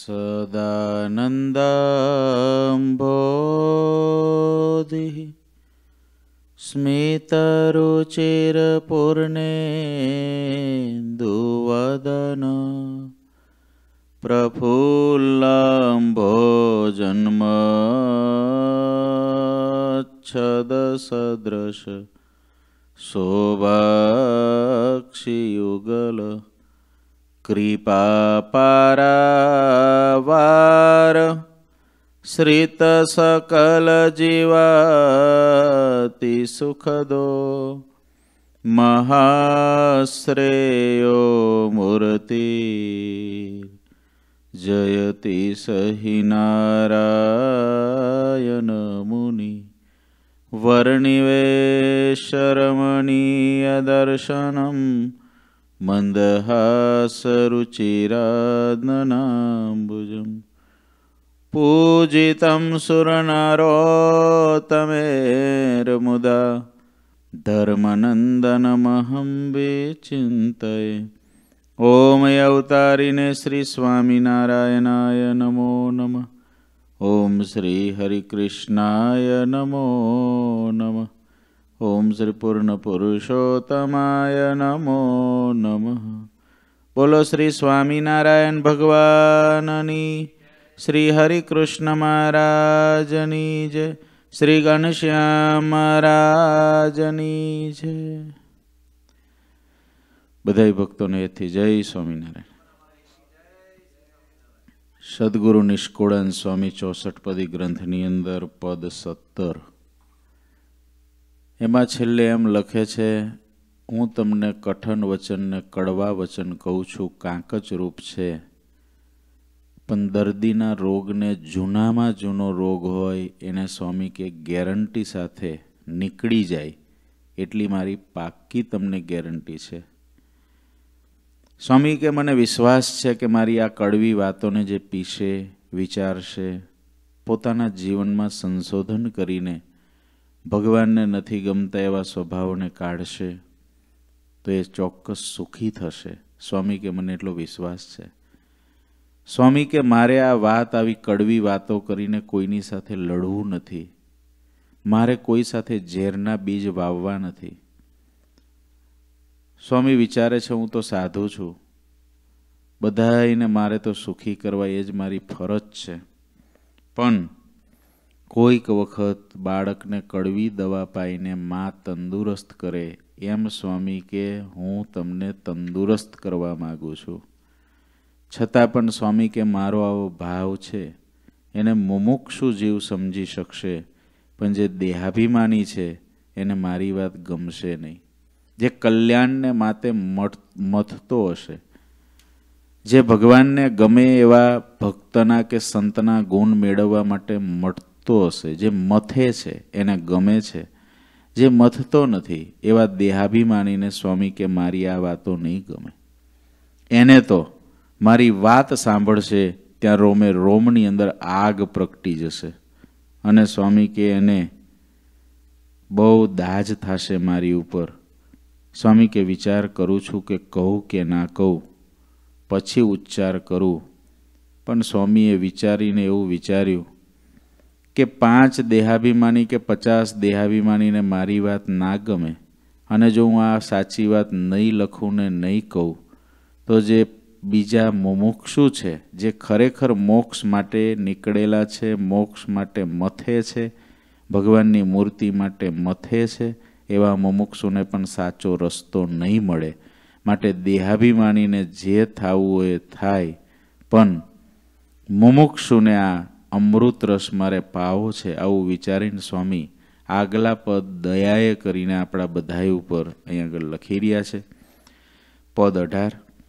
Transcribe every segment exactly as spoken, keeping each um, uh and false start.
सदानन्दम्भोधिः स्मितरुचिरपूर्णेन्दुवदन प्रफुल्लम्भोजन्मच्छदसदृश शोभाक्षियुगल कृपापारावार श्रितसकलजीवाति सुखदो महाश्रेयो मूर्ति जयति सहि नारायण मुनि वर्णिवेशरमणीयदर्शनं मन्दहासरुचिरादनाम्बुजं पूजितं सुरनरोत्तमेर्मुदा धर्मनन्दनमहं विचिन्तये। ओम अवतारिणे श्री स्वामिनारायणाय नमो नमः। ओम श्री हरिकृष्णाय नमो नमः। ओम श्री पूर्ण पुरुषोत्तमाय नमो नमः। बोलो श्री स्वामिनारायण भगवाननी, श्री हरिकृष्ण महाराजनी जय, श्री घनश्याम महाराजनी जय। बधाई भक्तों ने एथी जय स्वामीनारायण। सद्गुरु निष्कुळानंद स्वामी चौसठ पदी ग्रंथनी अंदर पद सत्तर एमां छेल्ले एम लखे छे, हूँ तमने कठन वचन ने कड़वा वचन कहूँ छूं, कांकच रूप छे, पण दर्दीना रोग ने जूनामां जूनो रोग होय एने स्वामी के गेरंटी साथे निकળી जाय एटली मारी पाक्की तमने गेरंटी छे। स्वामी के मने विश्वास है कि मारी आ कड़वी बातों ने जे पीछे विचारशे, पोताना जीवन में संशोधन करीने भगवान ने नथी गमता एवा स्वभाव ने काढ़शे तो ये चौक्कस सुखी थशे। स्वामी के मने एटलो विश्वास है। स्वामी के मारे आ वात आवी कड़वी बातों करीने कोईनी साथे लड़वू नथी, मारे कोई साथे झेरना बीज वाववा नथी। स्वामी विचारे छे हूँ तो साधु छूँ, बधाईने मारे तो सुखी करवा ए ज मारी फरज छे, पण कोईक वखत बाळकने कड़वी दवा पाईने मां तंदुरस्त करे एम स्वामी के हूँ तमने तंदुरस्त करवा मागू छूं। छतां पण स्वामी के मारो आवो भाव छे एने मुमुक्षु जीव समजी शकशे, पण जे देहाभिमानी छे एने मारी वात गमशे नहीं। जे कल्याण ने माते मथतो हशे, जे भगवान ने गमे एवा भक्तना के संतना गुण मेळववा माटे मथतो हशे, जे मथे छे एने गमे छे, जे मथतो नथी एवा देहाभिमानी ने स्वामी के मारी आ वातो नहीं गमे। एने तो मारी वात सांभळशे त्यां रोमे रोमनी अंदर आग प्रगटी जशे अने स्वामी के एने बहु दाज थशे मारी उपर। स्वामी के विचार करूँ छूँ कि कहूँ के ना कहूँ, पछी उच्चार करूँ, पण स्वामीए विचारीने एवुं विचार्युं कि पांच देहाभिमानी के पचास देहाभिमानी ने मारी बात ना गमे अने जो हूँ आ साची बात नहीं लखूँ ने नहीं कहूँ तो जे बीजा मुमुक्षु छे, जे खरेखर मोक्ष माटे निकळेला छे, मोक्ष माटे मथे छे, भगवाननी मूर्ति माटे मथे छे, एवा मुमुक्षुने पण साचो रस्तो नहीं मळे। माटे देहाभिमानीने जे थावुं होय थाय, पण मुमुक्षुने आ अमृत रस मारे पावो छे आवुं विचारीने स्वामी आगला पद दयाए करीने आपणा बधाई उपर अहीं आगळ लखी रह्या छे। पद अठार।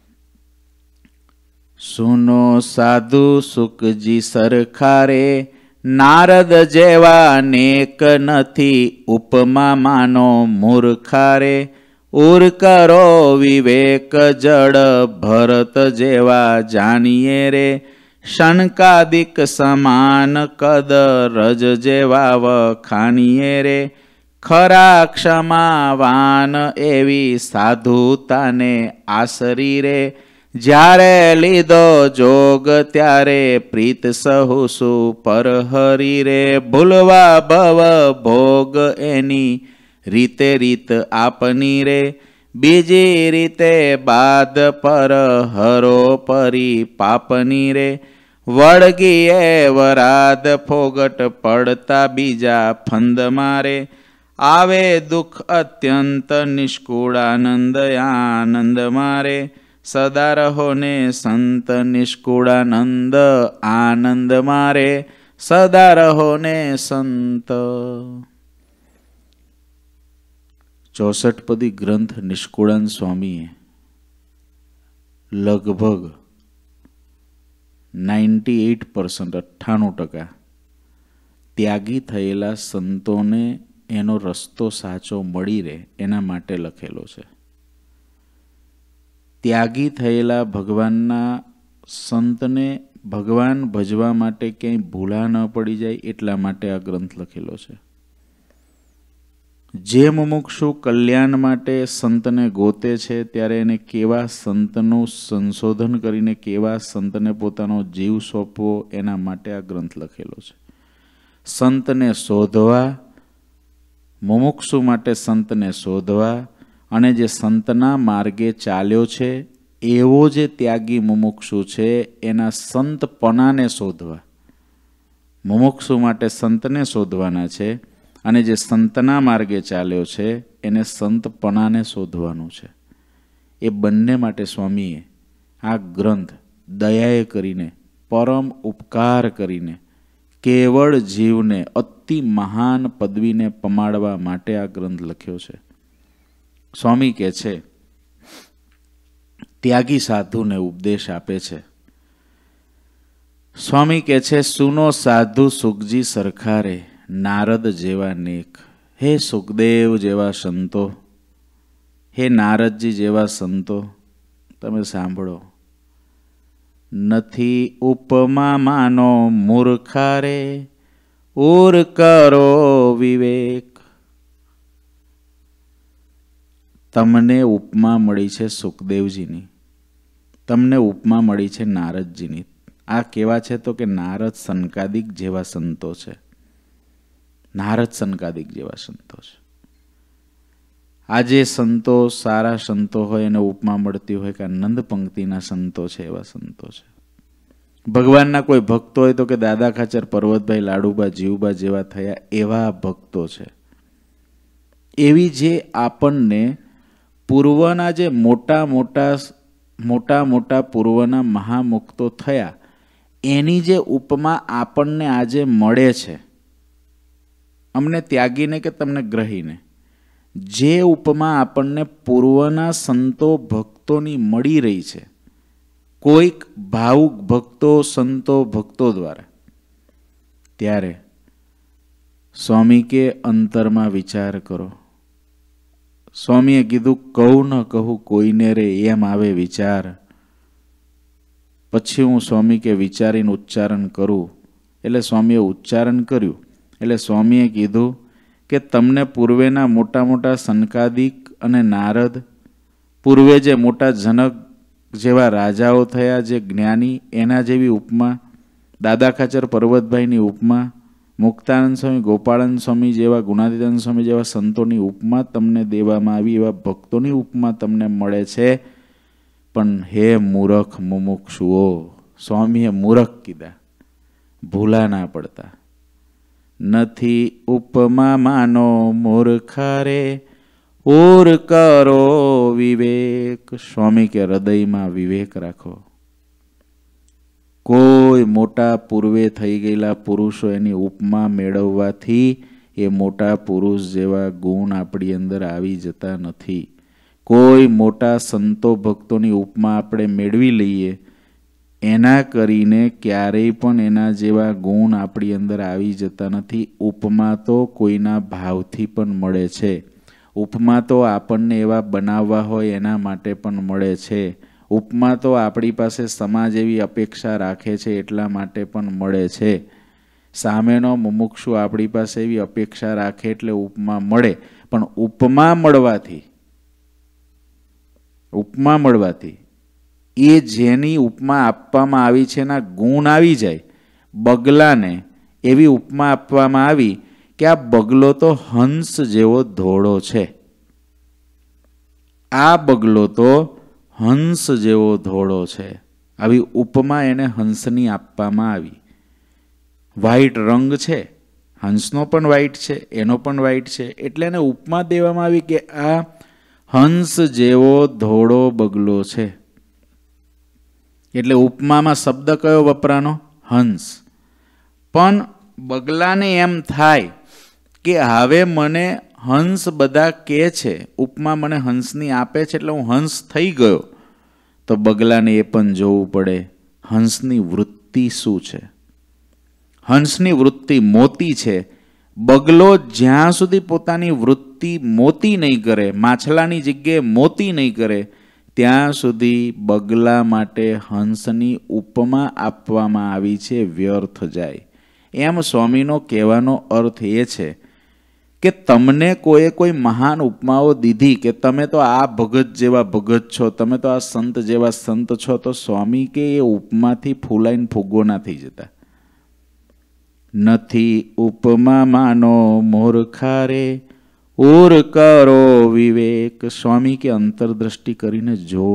सुनो साधु सुखजी सरखारे, नारद जेवा नेक नथी, उपमा मानो मूर्खारे, उर करो विवेक जड़, भरत जेवा जानिए रे, शनकादिक समान कद, रज जेवा वखानिए रे, खरा क्षमावान एवी साधुताने आसरी रे, જ્યારે લીધો જોગ ત્યારે પ્રીત સહુ પર હરી રે, ભૂલવા ભવ ભોગ એની રીતે રીત આપની રે, બીજી રીતે બાદ પર હરો પરી પાપની રે, વળગીએ વરાદ ફોગટ પડતા બીજા ફંદ મારે, આવે દુઃખ અત્યંત નિષ્કુળાનંદ આનંદ મારે, સદા રહો ને સંત નિષ્કુળાનંદ આનંદ મારે, સદા રહો ને સંત. ચોસઠપદી ગ્રંથ નિષ્કુળાન સ્વામીએ લગભગ નાઇન્ટી એઇટ પર્સન્ટ અઠ્ઠાણું ટકા ત્યાગી થયેલા સંતોને એનો રસ્તો સાચો મળી રહે એના માટે લખેલો છે. ત્યાગી થયેલા ભગવાનના સંતને ભગવાન ભજવા માટે ક્યાંય ભૂલા ન પડી જાય એટલા માટે આ ગ્રંથ લખેલો છે. જે મુમુક્ષુ કલ્યાણ માટે સંતને ગોતે છે ત્યારે એને કેવા સંતનું સંશોધન કરીને કેવા સંતને પોતાનો જીવ સોંપવો એના માટે આ ગ્રંથ લખેલો છે. સંતને શોધવા, મુમુક્ષુ માટે સંતને શોધવા, અને જે સંતના માર્ગે ચાલ્યો છે એવો જે ત્યાગી મુમુક્ષુ છે એના સંતપણાને શોધવા. મુમુક્ષુ માટે સંતને શોધવાના છે અને જે સંતના માર્ગે ચાલ્યો છે એને સંતપણાને શોધવાનું છે. એ બંને માટે સ્વામીએ આ ગ્રંથ દયાએ કરીને, પરમ ઉપકાર કરીને કેવળ જીવને અતિ મહાન પદવીને પમાડવા માટે આ ગ્રંથ લખ્યો છે. સ્વામી કહે છે, ત્યાગી સાધુને ઉપદેશ આપે છે. સ્વામી કહે છે, સુનો સાધુ સુખજી સરખારે, નારદ જેવા નેક. હે સુખદેવ જેવા સંતો, હે નારદજી જેવા સંતો, તમે સાંભળો. નથી ઉપમા માનો મૂર્ખારે, ઉર કરો વિવેક. તમને ઉપમા મળી છે સુખદેવજીની, તમને ઉપમા મળી છે નારદજીની. આ કેવા છે તો કે નારદ સનકાદિક જેવા સંતો છે. નારદ સનકાદિક જેવા સંતો છે. આજે સંતો સારા સંતો હોય એને ઉપમા મળતી હોય કે નંદ પંક્તિના સંતો છે એવા સંતો છે. ભગવાનના કોઈ ભક્તો હોય તો કે દાદા ખાચર, પર્વતભાઈ, લાડુબા, જીવબા જેવા થયા એવા ભક્તો છે. એવી જે આપણને પૂર્વના જે મોટા મોટા મોટા મોટા પૂર્વના મહામુક્તો થયા એની જે ઉપમા આપણને આજે મળે છે, અમને ત્યાગીને કે તમને ગ્રહીને, જે ઉપમા આપણને પૂર્વના સંતો ભક્તોની મળી રહી છે, કોઈક ભાવુક ભક્તો સંતો ભક્તો દ્વારા, ત્યારે સ્વામી કે અંતરમાં વિચાર કરો. સ્વામીએ કીધું, કહું ન કહું કોઈને રે એમ આવે વિચાર. પછી હું સ્વામી કે વિચારીને ઉચ્ચારણ કરું. એટલે સ્વામીએ ઉચ્ચારણ કર્યું. એટલે સ્વામીએ કીધું કે તમને પૂર્વેના મોટા મોટા સનકાદિક અને નારદ, પૂર્વે જે મોટા જનક જેવા રાજાઓ થયા, જે જ્ઞાની, એના જેવી ઉપમા, દાદા ખાચર પર્વતભાઈની ઉપમા, મુક્તાનંદ સ્વામી, ગોપાળાનંદ સ્વામી જેવા, ગુણાતીતાનંદ સ્વામી જેવા સંતોની ઉપમા તમને દેવામાં આવી, એવા ભક્તોની ઉપમા તમને મળે છે. પણ હે મૂરખ મુમુક્ષુઓ, સ્વામીએ મૂરખ કીધા, ભૂલા ના પડતા. નથી ઉપમા માનો મૂર્ખારે, ઓર કરો વિવેક. સ્વામી કે હૃદયમાં વિવેક રાખો. કોઈ મોટા પૂર્વે થઈ ગયેલા પુરુષો એની ઉપમા મેળવવાથી એ મોટા પુરુષ જેવા ગુણ આપણી અંદર આવી જતા નથી. કોઈ મોટા સંતો ભક્તોની ઉપમા આપણે મેળવી લઈએ એના કરીને ક્યારેય પણ એના જેવા ગુણ આપણી અંદર આવી જતા નથી. ઉપમા તો કોઈના ભાવથી પણ મળે છે. ઉપમા તો આપણને એવા બનાવવા હોય એના માટે પણ મળે છે. ઉપમા તો આપણી પાસે સમાજ એવી અપેક્ષા રાખે છે એટલા માટે પણ મળે છે. સામેનો મુમુક્ષુ આપણી પાસે એવી અપેક્ષા રાખે એટલે ઉપમા મળે. પણ ઉપમા મળવાથી ઉપમા મળવાથી એ જેની ઉપમા આપવામાં આવી છે એના ગુણ આવી જાય. બગલાને એવી ઉપમા આપવામાં આવી કે આ બગલો તો હંસ જેવો ધોળો છે. આ બગલો તો હંસ જેવો ધોળો છે. આવી ઉપમા એને હંસની આપવામાં આવી. વ્હાઈટ રંગ છે, હંસનો પણ વ્હાઈટ છે, એનો પણ વ્હાઈટ છે, એટલે એને ઉપમા દેવામાં આવી કે આ હંસ જેવો ધોળો બગલો છે. એટલે ઉપમામાં શબ્દ કયો વપરાનો? હંસ. પણ બગલાને એમ થાય કે હવે મને હંસ બધા કહે છે, ઉપમા મને હંસની આપે છે એટલે હું હંસ થઈ ગયો. તો બગલાને એ પણ જોવું પડે હંસની વૃત્તિ શું છે. હંસની વૃત્તિ મોતી છે. બગલો જ્યાં સુધી પોતાની વૃત્તિ મોતી નહીં કરે, માછલાની જગ્યાએ મોતી નહીં કરે, ત્યાં સુધી બગલા માટે હંસની ઉપમા આપવામાં આવી છે વ્યર્થ જાય. એમ સ્વામીનો કહેવાનો અર્થ એ છે કે તમને કોઈએ કોઈ મહાન ઉપમાઓ દીધી કે તમે તો આ ભગત જેવા ભગત છો, તમે તો આ સંત જેવા સંત છો, તો સ્વામી કે એ ઉપમાથી ફૂલાઈને ફૂગો ના થઈ જતા. નથી ઉપમા માનો મૂર્ખારે ઉર કરો વિવેક. સ્વામી કે અંતરદ્રષ્ટિ કરીને જો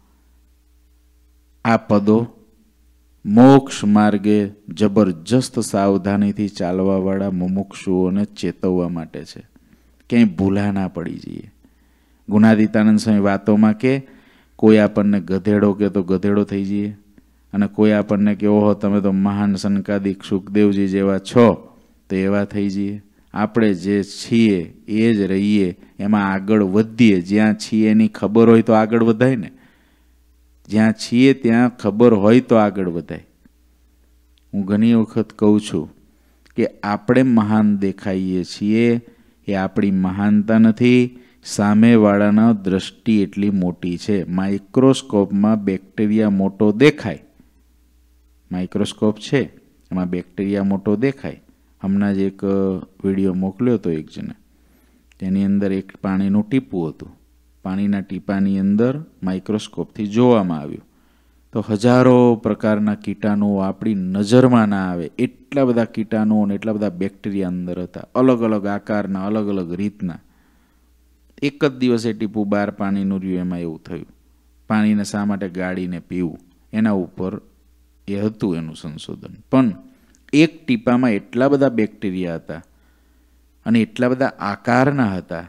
આ પદો મોક્ષ માર્ગે જબરજસ્ત સાવધાનીથી ચાલવાવાળા મુમુક્ષુઓને ચેતવવા માટે છે. ક્યાંય ભૂલા ના પડી જઈએ. ગુણાતીતાનંદ સ્વામી વાતોમાં કે કોઈ આપણને ગધેડો કે તો ગધેડો થઈ જઈએ, અને કોઈ આપણને કે ઓહો તમે તો મહાન સનકાદિક સુખદેવજી જેવા છો તો એવા થઈ જઈએ. આપણે જે છીએ એ જ રહીએ, એમાં આગળ વધીએ. જ્યાં છીએ એની ખબર હોય તો આગળ વધાય ને. જ્યાં છીએ ત્યાં ખબર હોય તો આગળ વધાય. હું ઘણી વખત કહું છું કે આપણે મહાન દેખાઈએ છીએ એ આપણી મહાનતા નથી, સામેવાળાના દ્રષ્ટિ એટલી મોટી છે. માઇક્રોસ્કોપમાં બેક્ટેરિયા મોટો દેખાય, માઇક્રોસ્કોપ છે એમાં બેક્ટેરિયા મોટો દેખાય. હમણાં જ એક વિડીયો મોકલ્યો હતો એક જણે, તેની અંદર એક પાણીનું ટીપું હતું. પાણીના ટીપાની અંદર માઇક્રોસ્કોપથી જોવામાં આવ્યું તો હજારો પ્રકારના કીટાણુઓ આપણી નજરમાં ના આવે એટલા બધા કીટાણુઓ અને એટલા બધા બેક્ટેરિયા અંદર હતા, અલગ અલગ આકારના, અલગ અલગ રીતના. એક જ દિવસે ટીપું બહાર પાણીનું રહ્યું, એમાં એવું થયું પાણીને શા માટે ગાળીને પીવું, એના ઉપર એ હતું એનું સંશોધન. પણ એક ટીપામાં એટલા બધા બેક્ટેરિયા હતા અને એટલા બધા આકારના હતા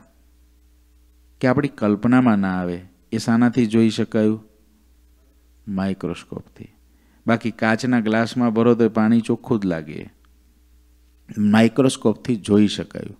કે આપણી કલ્પનામાં ના આવે. એ શાનાથી જોઈ શકાયું? માઇક્રોસ્કોપથી. બાકી કાચના ગ્લાસમાં ભરો તો પાણી ચોખ્ખું જ લાગે, માઇક્રોસ્કોપથી જોઈ શકાયું.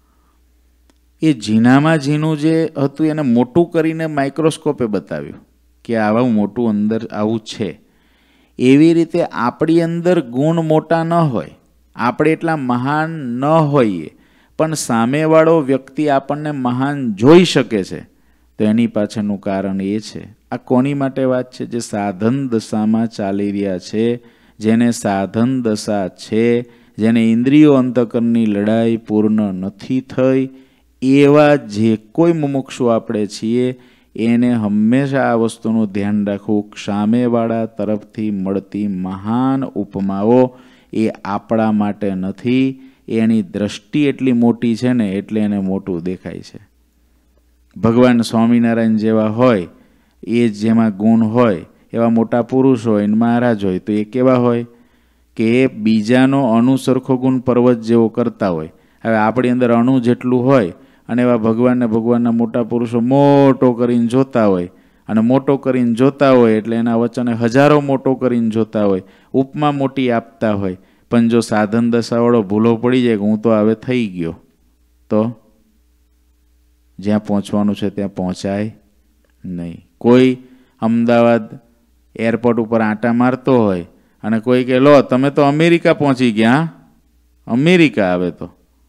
એ ઝીણામાં ઝીણું જે હતું એને મોટું કરીને માઇક્રોસ્કોપે બતાવ્યું કે આવું મોટું અંદર આવું છે. એવી રીતે આપણી અંદર ગુણ મોટા ન હોય, આપણે એટલા મહાન ન હોઈએ, પણ સામેવાળો વ્યક્તિ આપણને મહાન જોઈ શકે છે, તો એની પાછળનું કારણ એ છે. આ કોની માટે વાત છે? જે સાધન દશામાં ચાલી રહ્યા છે, જેને સાધન દશા છે, જેને ઇન્દ્રિયો અંતકરની લડાઈ પૂર્ણ નથી થઈ, એવા જે કોઈ મુમુક્ષુ આપણે છીએ એને હંમેશા આ વસ્તુનું ધ્યાન રાખવું. સામેવાળા તરફથી મળતી મહાન ઉપમાઓ એ આપણા માટે નથી, એની દ્રષ્ટિ એટલી મોટી છે ને એટલે એને મોટું દેખાય છે. ભગવાન સ્વામિનારાયણ જેવા હોય, એ જેમાં ગુણ હોય એવા મોટા પુરુષ હોય ને મહારાજ હોય, તો એ કેવા હોય કે એ બીજાનો અણુ સરખો ગુણ પર્વત જેવો કરતા હોય. હવે આપણી અંદર અણુ જેટલું હોય અને એવા ભગવાનને ભગવાનના મોટા પુરુષો મોટો કરીને જોતા હોય, અને મોટો કરીને જોતા હોય એટલે એના વચને હજારો મોટો કરીને જોતા હોય, ઉપમા મોટી આપતા હોય. પણ જો સાધન દશાવાળો ભૂલો પડી જાય કે હું તો હવે થઈ ગયો, તો જ્યાં પહોંચવાનું છે ત્યાં પહોંચાય નહીં. કોઈ અમદાવાદ એરપોર્ટ ઉપર આંટા મારતો હોય અને કોઈ કે લો તમે તો અમેરિકા પહોંચી ગયા, અમેરિકા આવે તો.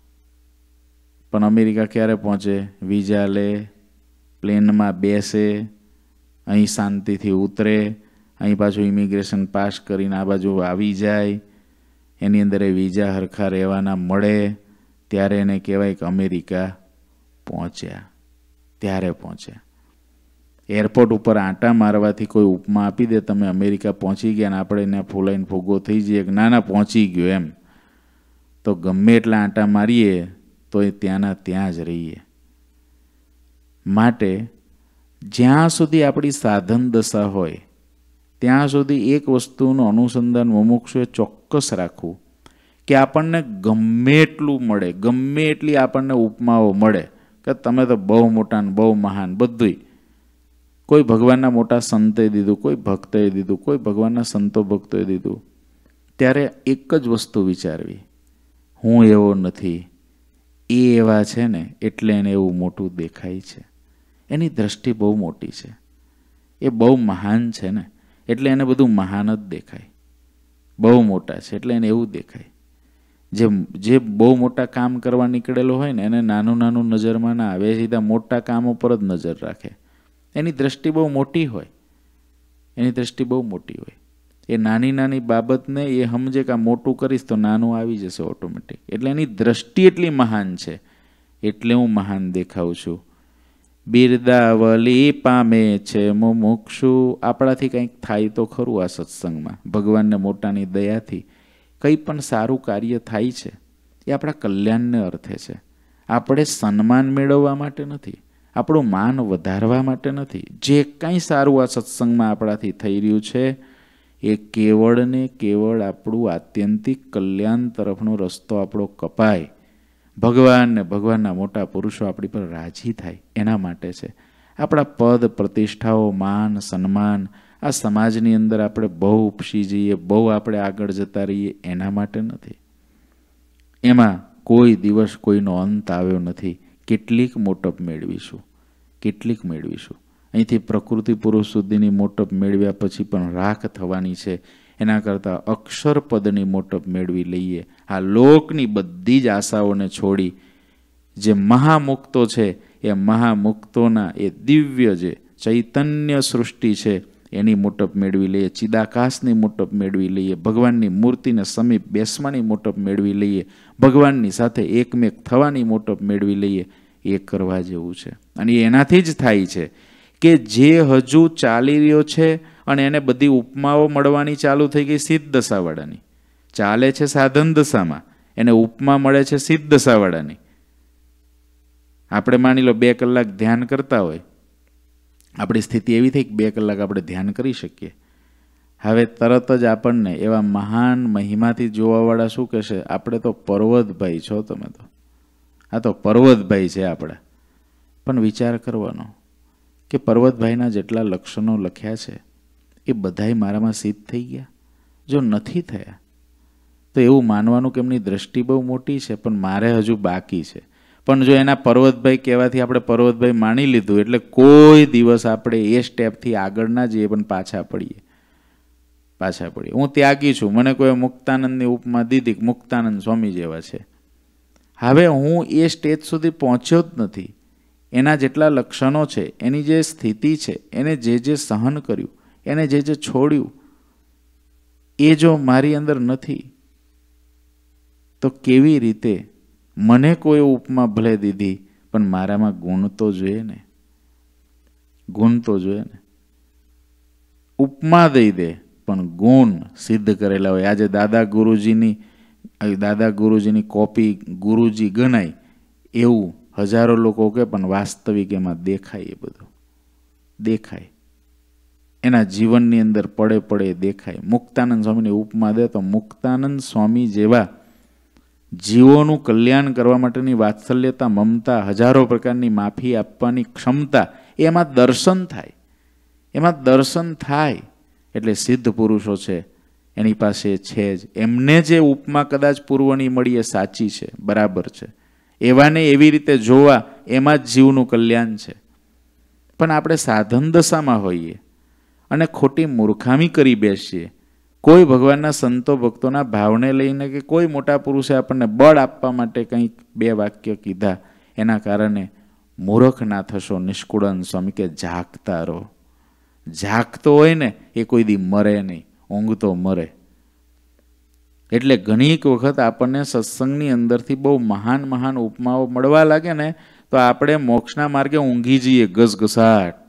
પણ અમેરિકા ક્યારે પહોંચે? વિઝા લે, પ્લેનમાં બેસે, અહીં શાંતિથી ઉતરે, અહીં પાછું ઇમિગ્રેશન પાસ કરીને આ બાજુ આવી જાય, એની અંદર એ વિઝા હરખા રહેવાના મળે, ત્યારે એને કહેવાય કે અમેરિકા પહોંચ્યા, ત્યારે પહોંચ્યા. એરપોર્ટ ઉપર આંટા મારવાથી કોઈ ઉપમા આપી દે, તમે અમેરિકા પહોંચી ગયા ને આપણે એને ફૂલાઈને ફૂગો થઈ જઈએ કે ના ના પહોંચી ગયો એમ, તો ગમે એટલા આંટા મારીએ તો એ ત્યાંના ત્યાં જ રહીએ. માટે જ્યાં સુધી આપણી સાધન દશા હોય ત્યાં સુધી એક વસ્તુનું અનુસંધાન મુમુક્ષુએ ચોક્કસ રાખવું કે આપણને ગમે એટલું મળે, ગમે એટલી આપણને ઉપમાઓ મળે કે તમે તો બહુ મોટા ને બહુ મહાન બધુંય, કોઈ ભગવાનના મોટા સંતે દીધું, કોઈ ભક્તએ દીધું, કોઈ ભગવાનના સંતો ભક્તોએ દીધું, ત્યારે એક જ વસ્તુ વિચારવી, હું એવો નથી, એ એવા છે ને એટલે એને એવું મોટું દેખાય છે. એની દ્રષ્ટિ બહુ મોટી છે, એ બહુ મહાન છે ને એટલે એને બધું મહાન જ દેખાય. બહુ મોટા છે એટલે એને એવું દેખાય. જે જે બહુ મોટા કામ કરવા નીકળેલો હોય ને એને નાનું નાનું નજરમાં ના આવે, સીધા મોટા કામ ઉપર જ નજર રાખે. એની દ્રષ્ટિ બહુ મોટી હોય, એની દ્રષ્ટિ બહુ મોટી હોય. એ નાની નાની બાબતને એ સમજે કે આ મોટું કરીશ તો નાનું આવી જશે ઓટોમેટિક. એટલે એની દ્રષ્ટિ એટલી મહાન છે એટલે હું મહાન દેખાઉં છું. બિરદાવલી પામે છે મુમુક્ષુ. આપણાથી કંઈક થાય તો ખરું આ સત્સંગમાં, ભગવાનને મોટાની દયાથી કંઈ પણ સારું કાર્ય થાય છે એ આપણા કલ્યાણને અર્થે છે. આપણે સન્માન મેળવવા માટે નથી, આપણું માન વધારવા માટે નથી. જે કંઈ સારું આ સત્સંગમાં આપણાથી થઈ રહ્યું છે એ કેવળ ને કેવળ આપણું આત્યંતિક કલ્યાણ તરફનો રસ્તો આપણો કપાય, ભગવાન ને ભગવાનના મોટા પુરુષો આપણી પર રાજી થાય એના માટે છે. આપણા પદ પ્રતિષ્ઠાઓ, માન સન્માન આ સમાજની અંદર આપણે બહુ ઉપસી જઈએ, બહુ આપણે આગળ જતા રહીએ એના માટે નથી. એમાં કોઈ દિવસ કોઈનો અંત આવ્યો નથી. કેટલીક મોટપ મેળવીશું, કેટલીક મેળવીશું. અહીંથી પ્રકૃતિ પુરુષ સુધીની મોટપ મેળવ્યા પછી પણ રાખ થવાની છે. એના કરતાં અક્ષર પદની મોટપ મેળવી લઈએ. આ લોકની બધી જ આશાઓને છોડી જે મહામુક્તો છે એ મહામુક્તોના એ દિવ્ય જે ચૈતન્ય સૃષ્ટિ છે એની મોટપ મેળવી લઈએ, ચિદાકાશની મોટપ મેળવી લઈએ, ભગવાનની મૂર્તિને સમીપ બેસવાની મોટપ મેળવી લઈએ, ભગવાનની સાથે એકમેક થવાની મોટપ મેળવી લઈએ. એ કરવા જેવું છે. અને એનાથી જ થાય છે કે જે હજુ ચાલી રહ્યો છે અને એને બધી ઉપમાઓ મળવાની ચાલુ થઈ ગઈ સિદ્ધ દશાવાળાની. ચાલે છે સાધન દશામાં, એને ઉપમા મળે છે સિદ્ધ દશાવાળાની. આપણે માની લો બે કલાક ધ્યાન કરતા હોય, આપણી સ્થિતિ એવી થઈ કે બે કલાક આપણે ધ્યાન કરી શકીએ. હવે તરત જ આપણને એવા મહાન મહિમાથી જોવાવાળા શું કહેશે, આપણે તો પર્વતભાઈ છો તમે, તો આ તો પર્વતભાઈ છે આપણા. પણ વિચાર કરવાનો કે પર્વતભાઈના જેટલા લક્ષણો લખ્યા છે એ બધાય મારામાં સિદ્ધ થઈ ગયા. જો નથી થયા તો એવું માનવાનું કે એમની દ્રષ્ટિ બહુ મોટી છે પણ મારે હજુ બાકી છે. પણ જો એના પર્વતભાઈ કહેવાથી આપણે પર્વતભાઈ માની લીધું એટલે કોઈ દિવસ આપણે એ સ્ટેપથી આગળ ના જઈએ પણ પાછા પડીએ, પાછા પડીએ. હું ત્યાગી છું, મને કોઈ મુક્તાનંદની ઉપમા દીધી, મુક્તાનંદ સ્વામી જેવા છે. હવે હું એ સ્ટેજ સુધી પહોંચ્યો જ નથી. એના જેટલા લક્ષણો છે, એની જે સ્થિતિ છે, એને જે જે સહન કર્યું, એને જે જે છોડ્યું, એ જો મારી અંદર નથી તો કેવી રીતે મને કોઈ ઉપમા ભલે દીધી પણ મારામાં ગુણ તો જોઈએ ને, ગુણ તો જોઈએ ને. ઉપમા દઈ દે પણ ગુણ સિદ્ધ કરેલા હોય. આજે દાદા ગુરુજીની દાદા ગુરુજીની કોપી ગુરુજી ગણાય એવું હજારો લોકો કે પણ વાસ્તવિક એમાં દેખાય, એ બધું દેખાય એના જીવનની અંદર પડે પડે દેખાય. મુક્તાનંદ સ્વામીની ઉપમા દે તો મુક્તાનંદ સ્વામી જેવા જીવોનું કલ્યાણ કરવા માટેની વાત્સલ્યતા, મમતા, હજારો પ્રકારની માફી આપવાની ક્ષમતા એમાં દર્શન થાય, એમાં દર્શન થાય. એટલે સિદ્ધ પુરુષો છે એની પાસે છે જ. એમને જે ઉપમા કદાચ પૂર્વની મળી એ સાચી છે, બરાબર છે. એવાને એવી રીતે જોવા, એમાં જ જીવનું કલ્યાણ છે. પણ આપણે સાધન દશામાં હોઈએ અને ખોટી મૂર્ખામી કરી બેસીએ. કોઈ ભગવાનના સંતો ભક્તોના ભાવને લઈને કે કોઈ મોટા પુરુષે આપણને બળ આપવા માટે કંઈક બે વાક્ય કીધા, એના કારણે મૂર્ખ ના થશો. નિષ્કુળાનંદ સ્વામી કે જાગતા રહો. જાગતો હોય ને એ કોઈ દી મરે નહીં, ઊંઘતો મરે. એટલે ઘણીક વખત આપણને સત્સંગની અંદરથી બહુ મહાન મહાન ઉપમાઓ મળવા લાગે ને તો આપણે મોક્ષના માર્ગે ઊંઘી જઈએ ઘસઘસાટ.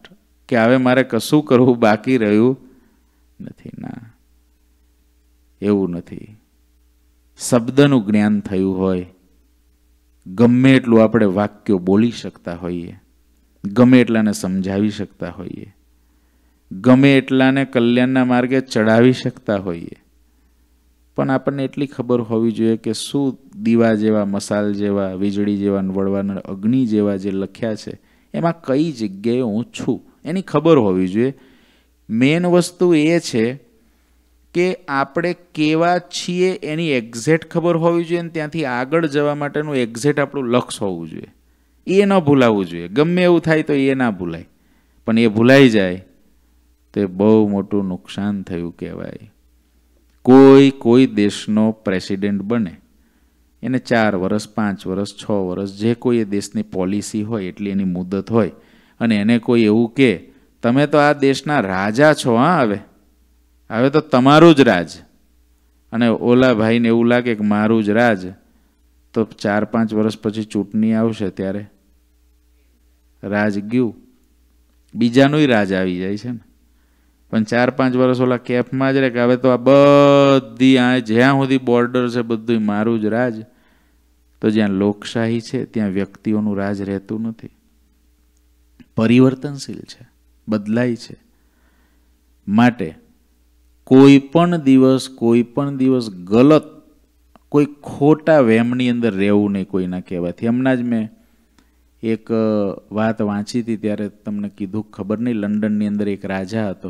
કે હવે મારે કશું કરવું બાકી રહ્યું નથી. ના, એવું નથી. શબ્દનું જ્ઞાન થયું હોય, ગમે એટલું આપણે વાક્યો બોલી શકતા હોઈએ, ગમે એટલાને સમજાવી શકતા હોઈએ, ગમે એટલાને કલ્યાણના માર્ગે ચડાવી શકતા હોઈએ, પણ આપણને એટલી ખબર હોવી જોઈએ કે શું દીવા જેવા, મસાલ જેવા, વીજળી જેવા વળવાના અગ્નિ જેવા જે લખ્યા છે એમાં કઈ જગ્યાએ હું છું એની ખબર હોવી જોઈએ. મેન વસ્તુ એ છે કે આપણે કેવા છીએ એની એક્ઝેક્ટ ખબર હોવી જોઈએ અને ત્યાંથી આગળ જવા માટેનું એક્ઝેક્ટ આપણું લક્ષ્ય હોવું જોઈએ. એ ન ભૂલાવવું જોઈએ. ગમે એવું થાય તો એ ના ભૂલાય, પણ એ ભૂલાઈ જાય તો એ બહુ મોટું નુકસાન થયું કહેવાય. કોઈ કોઈ દેશનો પ્રેસિડેન્ટ બને એને ચાર વર્ષ, પાંચ વર્ષ, છ વર્ષ જે કોઈ એ દેશની પોલિસી હોય એટલી એની મુદત હોય અને એને કોઈ એવું કે તમે તો આ દેશના રાજા છો, હા હવે હવે તો તમારું જ રાજ, અને ઓલા ભાઈને એવું લાગે કે મારું જ રાજ, તો ચાર પાંચ વર્ષ પછી ચૂંટણી આવશે ત્યારે રાજ ગયું, બીજાનું રાજ આવી જાય છે ને. પણ ચાર પાંચ વર્ષ ઓલા કેફમાં જ રહે કે હવે તો આ બધી આ જ્યાં સુધી બોર્ડર છે બધું મારું જ રાજ. તો જ્યાં લોકશાહી છે ત્યાં વ્યક્તિઓનું રાજ રહેતું નથી, પરિવર્તનશીલ છે, બદલાય છે. માટે કોઈ પણ દિવસ કોઈ પણ દિવસ ગલત કોઈ ખોટા વહેમની અંદર રહેવું નહીં કોઈના કહેવાથી. હમણાં જ મેં એક વાત વાંચી હતી ત્યારે તમને કીધું, ખબર નહીં, લંડનની અંદર એક રાજા હતો.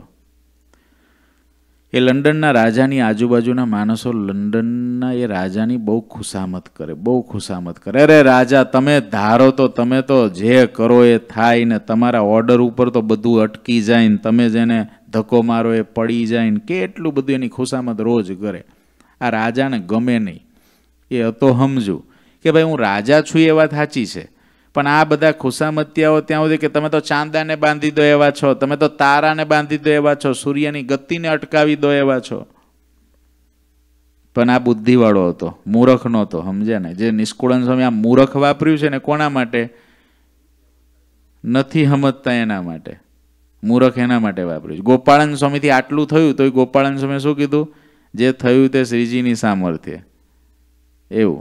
એ લંડનના રાજાની આજુબાજુના માણસો લંડનના એ રાજાની બહુ ખુશામત કરે, બહુ ખુશામત કરે. અરે રાજા, તમે ધારો તો તમે તો જે કરો એ થાય ને, તમારા ઓર્ડર ઉપર તો બધું અટકી જાય ને, તમે જેને ધક્કો મારો એ પડી જાય ને, કેટલું બધું એની ખુશામત રોજ કરે. આ રાજાને ગમે નહીં. એ હતો સમજુ કે ભાઈ હું રાજા છું એ વાત સાચી છે, પણ આ બધા ખુશામતિયાઓ ત્યાં સુધી કે તમે તો ચાંદાને બાંધી દો એવા છો, તમે તો તારાને બાંધી દો એવા છો, સૂર્યની ગતિને અટકાવી દો એવા છો. પણ આ બુદ્ધિવાળો હતો, મૂરખ નહોતો, સમજ્યા ને. જે નિષ્કુળાનંદ સ્વામી આ મૂરખ વાપર્યું છે ને કોના માટે? નથી સમજતા એના માટે. મૂરખ એના માટે વાપર્યું. ગોપાળાનંદ સ્વામીથી આટલું થયું તો ગોપાળાનંદ સ્વામી શું કીધું? જે થયું તે શ્રીજીની સામર્થ્ય. એવું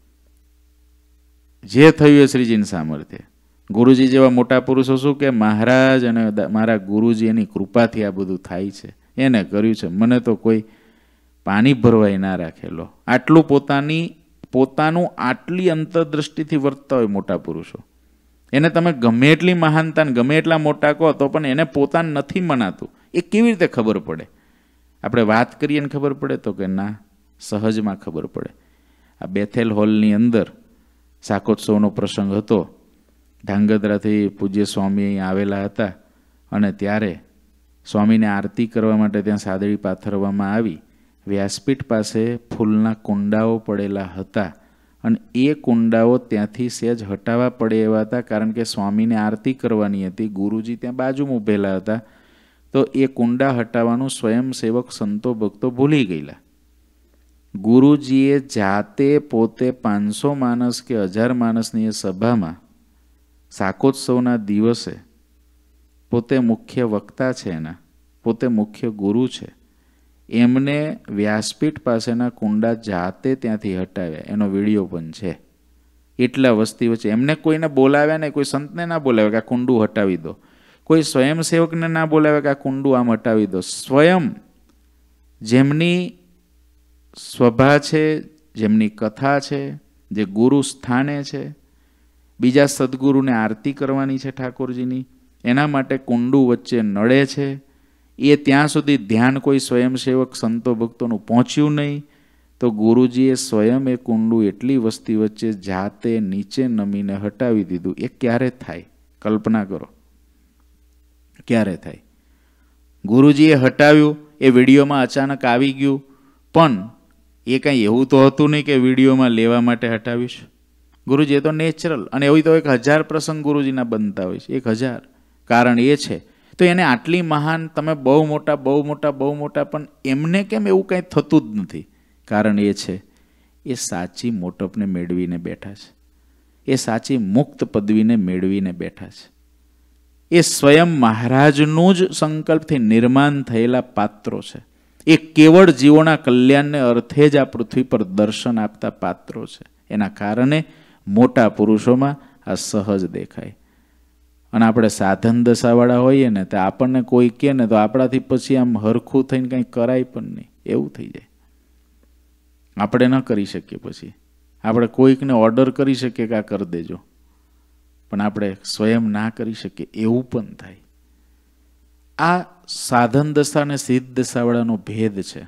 જે થયું એ શ્રીજીની સામર્થ્ય. ગુરુજી જેવા મોટા પુરુષો શું કે મહારાજ અને મારા ગુરુજી એની કૃપાથી આ બધું થાય છે, એને કર્યું છે, મને તો કોઈ પાણી ભરવાય ના રાખેલો. આટલું પોતાની પોતાનું આટલી અંતરદ્રષ્ટિથી વર્તતા હોય મોટા પુરુષો. એને તમે ગમે એટલી મહાનતા ગમે એટલા મોટા કહો તો પણ એને પોતાને નથી મનાતું. એ કેવી રીતે ખબર પડે? આપણે વાત કરીએ ને ખબર પડે તો કે ના, સહજમાં ખબર પડે. આ બેથેલ હોલની અંદર શાકોત્સવનો પ્રસંગ હતો. ધાંગધ્રાથી પૂજ્ય સ્વામી અહીં આવેલા હતા અને ત્યારે સ્વામીને આરતી કરવા માટે ત્યાં સાદડી પાથરવામાં આવી. વ્યાસપીઠ પાસે ફૂલના કુંડાઓ પડેલા હતા અને એ કુંડાઓ ત્યાંથી સહેજ હટાવવા પડે એવા હતા, કારણ કે સ્વામીને આરતી કરવાની હતી. ગુરુજી ત્યાં બાજુમાં ઊભેલા હતા, તો એ કુંડા હટાવવાનું સ્વયંસેવક સંતો ભક્તો ભૂલી ગયેલા. ગુરુજીએ જાતે પોતે પાંચસો માણસ કે હજાર માણસની એ સભામાં શાકોત્સવના દિવસે પોતે મુખ્ય વક્તા છે, એના પોતે મુખ્ય ગુરુ છે, એમને વ્યાસપીઠ પાસેના કુંડા જાતે ત્યાંથી હટાવ્યા. એનો વિડીયો પણ છે. એટલા વસ્તી વચ્ચે એમને કોઈને બોલાવ્યા નહીં, કોઈ સંતને ના બોલાવ્યા કે આ કુંડું હટાવી દો, કોઈ સ્વયંસેવકને ના બોલાવ્યા કે આ કુંડું આમ હટાવી દો. સ્વયં જેમની સ્વભા છે, જેમની કથા છે, જે ગુરુ સ્થાને છે, બીજા સદગુરુને આરતી કરવાની છે ઠાકોરજીની, એના માટે કુંડું વચ્ચે નડે છે, એ ત્યાં સુધી ધ્યાન કોઈ સ્વયંસેવક સંતો ભક્તોનું પહોંચ્યું નહીં, તો ગુરુજીએ સ્વયં એ કુંડું એટલી વસ્તી વચ્ચે જાતે નીચે નમીને હટાવી દીધું. એ ક્યારે થાય? કલ્પના કરો, ક્યારે થાય? ગુરુજીએ હટાવ્યું, એ વિડીયોમાં અચાનક આવી ગયું, પણ એ કંઈ એવું તો હતું નહીં કે વિડીયોમાં લેવા માટે હટાવીશ. ગુરુજી એ તો નેચરલ, અને એવું તો એક હજાર પ્રસંગ ગુરુજીના બનતા હોય છે, એક હજાર. કારણ એ છે તો એને આટલી મહાન, તમે બહુ મોટા બહુ મોટા બહુ મોટા, પણ એમને કેમ એવું કંઈ થતું જ નથી? કારણ એ છે એ સાચી મોટપને મેળવીને બેઠા છે, એ સાચી મુક્ત પદવીને મેળવીને બેઠા છે. એ સ્વયં મહારાજનું જ સંકલ્પથી નિર્માણ થયેલા પાત્રો છે. એ કેવળ જીવોના કલ્યાણને અર્થે જ આ પૃથ્વી પર દર્શન આપતા પાત્રો છે. એના કારણે મોટા પુરુષોમાં આ સહજ દેખાય. અને આપણે સાધન દશાવાળા હોઈએ ને તો આપણને કોઈ કહે ને તો આપણાથી પછી આમ હરખું થઈને કંઈ કરાય પણ નહીં, એવું થઈ જાય. આપણે ન કરી શકીએ. પછી આપણે કોઈકને ઓર્ડર કરી શકીએ કે આ કરી દેજો, પણ આપણે સ્વયં ના કરી શકીએ એવું પણ થાય. આ સાધન દશા અને સિદ્ધ દશાવાળાનો ભેદ છે.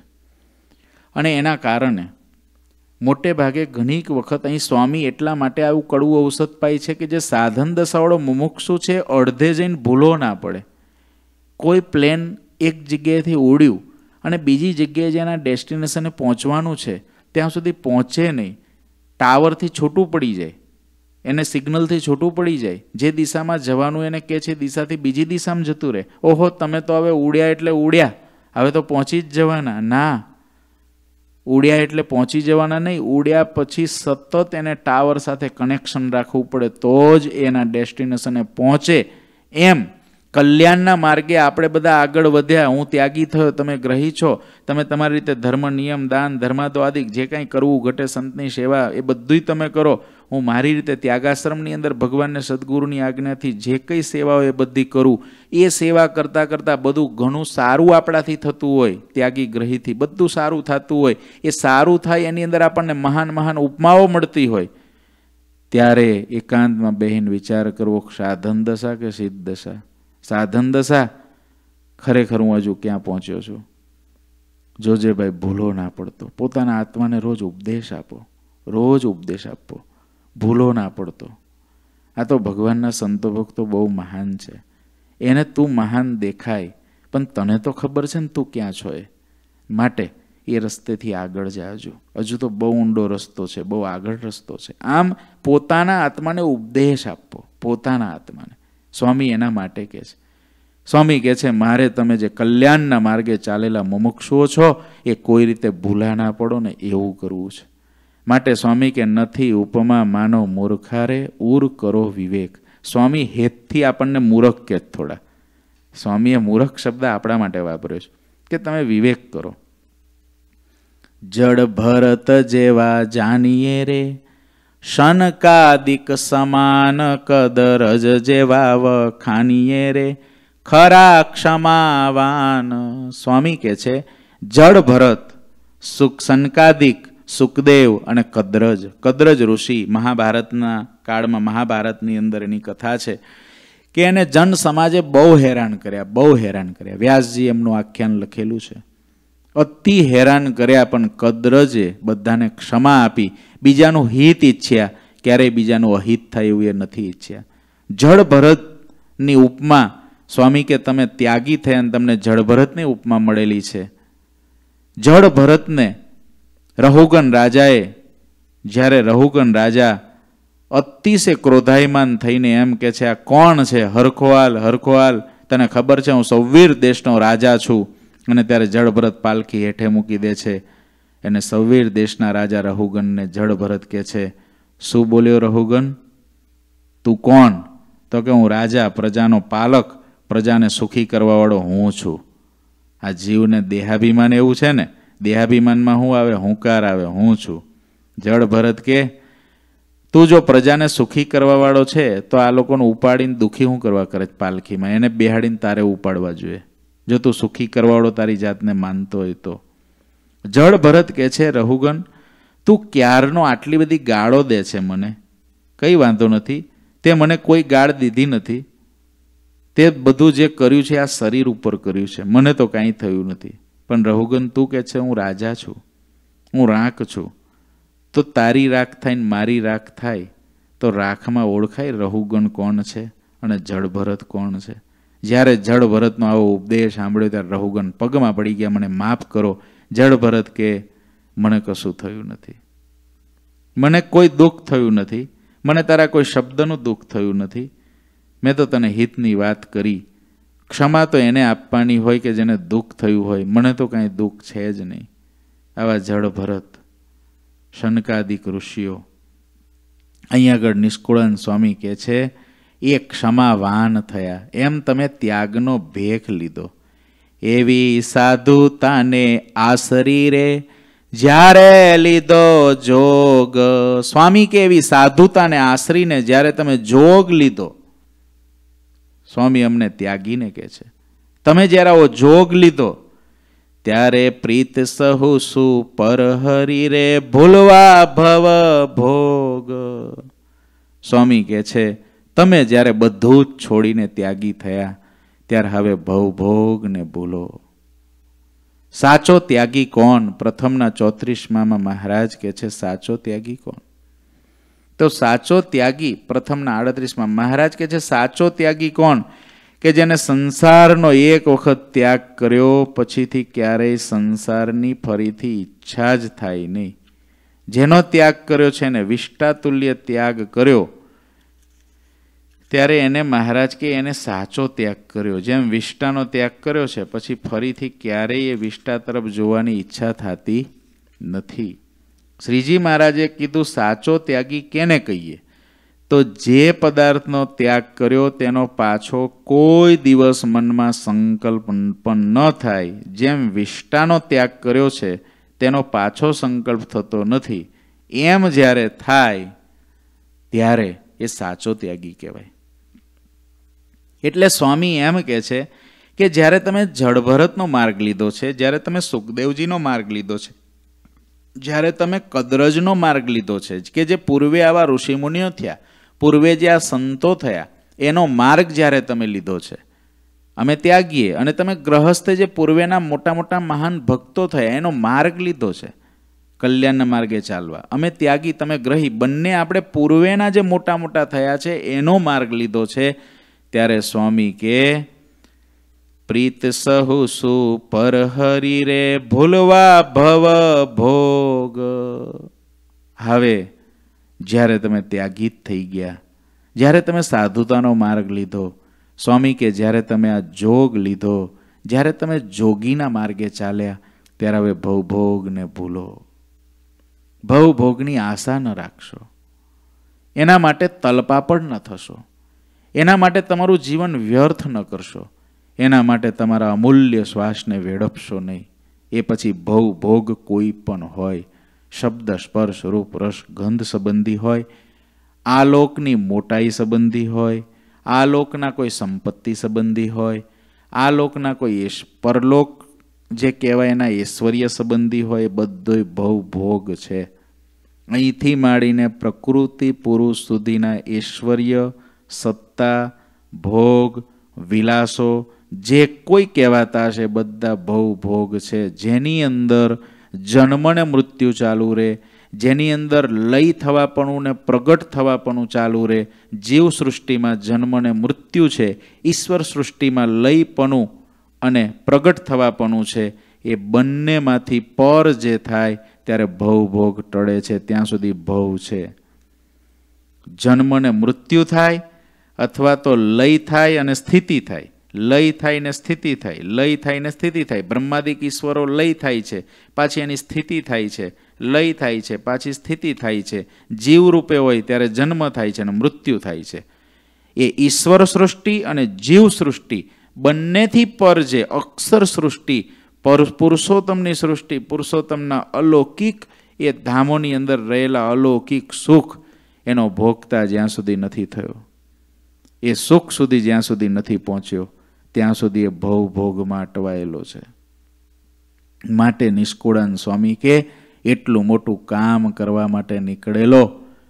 અને એના કારણે મોટે ભાગે ઘણી વખત અહીં સ્વામી એટલા માટે આવું કડવું ઔષધ પાય છે કે જે સાધન દશાવાળો મુમુક્ષુ છે અડધે જઈને ભૂલો ના પડે. કોઈ પ્લેન એક જગ્યાએથી ઉડ્યું અને બીજી જગ્યાએ જેના ડેસ્ટિનેશને પહોંચવાનું છે ત્યાં સુધી પહોંચે નહીં, ટાવરથી છૂટું પડી જાય, એને સિગ્નલથી છૂટું પડી જાય, જે દિશામાં જવાનું એને કહે છે દિશાથી બીજી દિશામાં જતું રહે. ઓહો, તમે તો હવે ઉડ્યા એટલે ઉડ્યા, હવે તો પહોંચી જ જવાના. ના, ઉડ્યા એટલે પહોંચી જવાના નહીં. ઉડ્યા પછી સતત એને ટાવર સાથે કનેક્શન રાખવું પડે તો જ એના ડેસ્ટિનેશને પહોંચે. એમ કલ્યાણના માર્ગે આપણે બધા આગળ વધ્યા. હું ત્યાગી થયો, તમે ગ્રહી છો, તમે તમારી રીતે ધર્મ, નિયમ, દાન, ધર્માદવાદિક જે કાંઈ કરવું ઘટે, સંતની સેવા, એ બધુંય તમે કરો. હું મારી રીતે ત્યાગાશ્રમની અંદર ભગવાનને સદગુરુની આજ્ઞાથી જે કંઈ સેવાઓ એ બધી કરું. એ સેવા કરતાં કરતાં બધું ઘણું સારું આપણાથી થતું હોય, ત્યાગી ગ્રહીથી બધું સારું થતું હોય. એ સારું થાય એની અંદર આપણને મહાન મહાન ઉપમાઓ મળતી હોય. ત્યારે એકાંતમાં બહેન વિચાર કરવો, સાધન દશા કે સિદ્ધ દશા? સાધન દશા, ખરેખર હું હજુ ક્યાં પહોંચ્યો છું? જોજે ભાઈ, ભૂલો ના પડતો. પોતાના આત્માને રોજ ઉપદેશ આપો, રોજ ઉપદેશ આપો, ભૂલો ના પડતો. આ તો ભગવાનના સંતો ભક્તો બહુ મહાન છે. એને તું મહાન દેખાય, પણ તને તો ખબર છે ને તું ક્યાં છો. એ માટે એ રસ્તેથી આગળ જાજો. હજુ તો બહુ ઊંડો રસ્તો છે, બહુ આગળ રસ્તો છે. આમ પોતાના આત્માને ઉપદેશ આપો, પોતાના આત્માને. સ્વામી એના માટે કહે છે. સ્વામી કહે છે મારે તમે જે કલ્યાણના માર્ગે ચાલેલા મુમુક્ષુઓ છો એ કોઈ રીતે ભૂલા ના પડો ને એવું કરવું છે. માટે સ્વામી કે નથી ઉપમા માનો મૂર્ખારે ઉર કરો વિવેક. સ્વામી હેતથી આપણને મૂર્ખ કે થોડા. સ્વામીએ મૂર્ખ શબ્દ આપણા માટે વાપર્યો છે કે તમે વિવેક કરો. જડ ભરત જેવા જાનીએ રે, શનકાદિક સમાન કદરજ જેવા વખાનીએ રે, ખરા ક્ષમાવાન. સ્વામી કે છે જડ ભરત, સુખ સનકાદિક, સુખદેવ અને કદ્રજ. કદ્રજ ઋષિ મહાભારતના કાળમાં, મહાભારતની અંદર એની કથા છે કે એને જન સમાજે બહુ હેરાન કર્યા, બહુ હેરાન કર્યા. વ્યાસજી એમનું આખ્યાન લખેલું છે. અતિ હેરાન કર્યા, પણ કદ્રજે બધાને ક્ષમા આપી, બીજાનું હિત ઈચ્છ્યા, ક્યારેય બીજાનું અહિત થાય એવું એ નથી ઈચ્છ્યા. જળ ભરતની ઉપમા સ્વામી કે તમે ત્યાગી થયા અને તમને જળ ભરતની ઉપમા મળેલી છે. જળ ભરતને રહુગન રાજાએ, જ્યારે રહુગન રાજા અતિશય ક્રોધાયમાન થઈને એમ કે છે આ કોણ છે, હરખોહાલ હરખોહાલ, તને ખબર છે હું સૌવીર દેશનો રાજા છું. અને ત્યારે જળભરત પાલખી હેઠે મૂકી દે છે. એને સૌવીર દેશના રાજા રહુગનને જળભરત કે છે શું બોલ્યો રહુગન, તું કોણ? તો કે હું રાજા, પ્રજાનો પાલક, પ્રજાને સુખી કરવાવાળો હું છું. આ જીવને દેહાભિમાન એવું છે ને, દેહાભિમાનમાં હું આવે, હુંકાર આવે, હું છું. જળભરત કે તું જો પ્રજાને સુખી કરવાવાળો છે તો આ લોકોને ઉપાડીને દુઃખી શું કરવા કરે પાલખીમાં? એને બેહાડીને તારે ઉપાડવા જોઈએ, જો તું સુખી કરવાવાળો તારી જાતને માનતો હોય તો. જળ ભરત કે છે રહુગન તું ક્યારનો આટલી બધી ગાળો દે છે મને, કંઈ વાંધો નથી, તે મને કોઈ ગાળ દીધી નથી, તે બધું જે કર્યું છે આ શરીર ઉપર કર્યું છે, મને તો કાંઈ થયું નથી. પણ રહુગન તું કે છે હું રાજા છું, હું રાખ છું, તો તારી રાખ થાય ને મારી રાખ થાય તો રાખમાં ઓળખાય રહુગન કોણ છે અને જળભરત કોણ છે. જ્યારે જળભરતનો આવો ઉપદેશ સાંભળ્યો ત્યારે રહુગન પગમાં પડી ગયા, મને માફ કરો. જળભરત કે મને કશું થયું નથી, મને કોઈ દુઃખ થયું નથી, મને તારા કોઈ શબ્દનું દુઃખ થયું નથી, મેં તો તને હિતની વાત કરી. ક્ષમા તો એને આપવાની હોય કે જેને દુઃખ થયું હોય, મને તો કાંઈ દુઃખ છે જ નહીં. આવા જળભરત શનકાદિક ઋષિઓ. અહીં આગળ નિષ્કુળાનંદ સ્વામી કહે છે એ ક્ષમાવાન થયા. એમ તમે ત્યાગનો ભેખ લીધો. એવી સાધુતાને આશરી રે જ્યારે લીધો જોગ. સ્વામી કે એવી સાધુતાને આશરીને જ્યારે તમે જોગ લીધો, સ્વામી અમને ત્યાગીને કહે છે, તમે જ્યારે આવો જોગ લીધો ત્યારે પ્રીત સહુ સુ પર હરી રે ભૂલવા ભવ ભોગ. સ્વામી કહે છે તમે જ્યારે બધું જ છોડીને ત્યાગી થયા ત્યારે હવે ભવભોગ ને ભૂલો. સાચો ત્યાગી કોણ? પ્રથમના ચોત્રીસમાં મહારાજ કહે છે સાચો ત્યાગી કોણ? તો સાચો ત્યાગી પ્રથમના આડત્રીસમાં મહારાજ કહે છે સાચો ત્યાગી કોણ? કે જેને સંસારનો એક વખત ત્યાગ કર્યો પછીથી ક્યારેય સંસારની ફરીથી ઈચ્છા જ થાય નહીં. જેનો ત્યાગ કર્યો છે એને વિષ્ટાતુલ્ય ત્યાગ કર્યો, ત્યારે એને મહારાજ કે એને સાચો ત્યાગ કર્યો. જેમ વિષ્ટાનો ત્યાગ કર્યો છે પછી ફરીથી ક્યારેય એ વિષ્ટા તરફ જોવાની ઈચ્છા થતી નથી. શ્રીજી મહારાજે કીધું સાચો ત્યાગી કેને કહીએ? તો જે પદાર્થનો ત્યાગ કર્યો તેનો પાછો કોઈ દિવસ મનમાં સંકલ્પ પણ ન થાય. જેમ વિષ્ટાનો ત્યાગ કર્યો છે તેનો પાછો સંકલ્પ થતો નથી, એમ જ્યારે થાય ત્યારે એ સાચો ત્યાગી કહેવાય. એટલે સ્વામી એમ કહે છે કે જ્યારે તમે જળભરતનો માર્ગ લીધો છે, જ્યારે તમે સુખદેવજીનો માર્ગ લીધો છે, જ્યારે તમે કદરજનો માર્ગ લીધો છે, કે જે પૂર્વે આવા ઋષિમુનિઓ થયા, પૂર્વે જે આ સંતો થયા એનો માર્ગ જ્યારે તમે લીધો છે, અમે ત્યાગીએ, અને તમે ગ્રહસ્થ જે પૂર્વેના મોટા મોટા મહાન ભક્તો થયા એનો માર્ગ લીધો છે કલ્યાણના માર્ગે ચાલવા, અમે ત્યાગી તમે ગ્રહી બંને આપણે પૂર્વેના જે મોટા મોટા થયા છે એનો માર્ગ લીધો છે. ત્યારે સ્વામી કે પ્રીત સહુ સુ પર હરી રે ભૂલવા ભવ ભોગ. હવે જ્યારે તમે ત્યાગી થઈ ગયા, જ્યારે તમે સાધુતાનો માર્ગ લીધો, સ્વામી કે જ્યારે તમે આ જોગ લીધો, જ્યારે તમે જોગીના માર્ગે ચાલ્યા, ત્યારે હવે ભવભોગને ભૂલો. ભવભોગની આશા ન રાખશો, એના માટે તલપાપડ ન થશો, એના માટે તમારું જીવન વ્યર્થ ન કરશો, એના માટે તમારા અમૂલ્ય શ્વાસને વેડપશો નહીં. એ પછી ભવભોગ કોઈ પણ હોય, શબ્દ સ્પર્શ રૂપ રસ ગંધ સંબંધી હોય, આ લોકની મોટાઈ સંબંધી હોય, આ લોકના કોઈ સંપત્તિ સંબંધી હોય, આ લોકના કોઈ પરલોક જે કહેવાય એના ઐશ્વર્ય સંબંધી હોય, બધોય ભવભોગ છે. અહીંથી માંડીને પ્રકૃતિ પુરુષ સુધીના ઐશ્વર્ય, સત્તા, ભોગ, વિલાસો જે કોઈ કહેવાતા છે બધા ભવભોગ છે. જેની અંદર જન્મ ને મૃત્યુ ચાલુ રહે, જેની અંદર લય થવાપણું ને પ્રગટ થવાપણું ચાલુ રહે. જીવ સૃષ્ટિમાં જન્મ ને મૃત્યુ છે, ઈશ્વર સૃષ્ટિમાં લયપણું અને પ્રગટ થવાપણું છે. એ બંનેમાંથી પર જે થાય ત્યારે ભવભોગ ટળે છે. ત્યાં સુધી ભવ છે. જન્મ ને મૃત્યુ થાય અથવા તો લય થાય અને સ્થિતિ થાય, લય થાય ને સ્થિતિ થાય, લય થાય ને સ્થિતિ થાય. બ્રહ્માદિક ઈશ્વરો લય થાય છે, પાછી એની સ્થિતિ થાય છે, લય થાય છે, પાછી સ્થિતિ થાય છે. જીવ રૂપે હોય ત્યારે જન્મ થાય છે અને મૃત્યુ થાય છે. એ ઈશ્વર સૃષ્ટિ અને જીવ સૃષ્ટિ બંનેથી પર જે અક્ષર સૃષ્ટિ, પુરુષોત્તમની સૃષ્ટિ, પુરુષોત્તમના અલૌકિક એ ધામોની અંદર રહેલા અલૌકિક સુખ, એનો ભોગતા જ્યાં સુધી નથી થયો, એ સુખ સુધી જ્યાં સુધી નથી પહોંચ્યો, ત્યાં સુધી એ ભવભોગમાં અટવાયેલો છે. માટે નિષ્કુળાન સ્વામી કે એટલું મોટું કામ કરવા માટે નીકળેલો,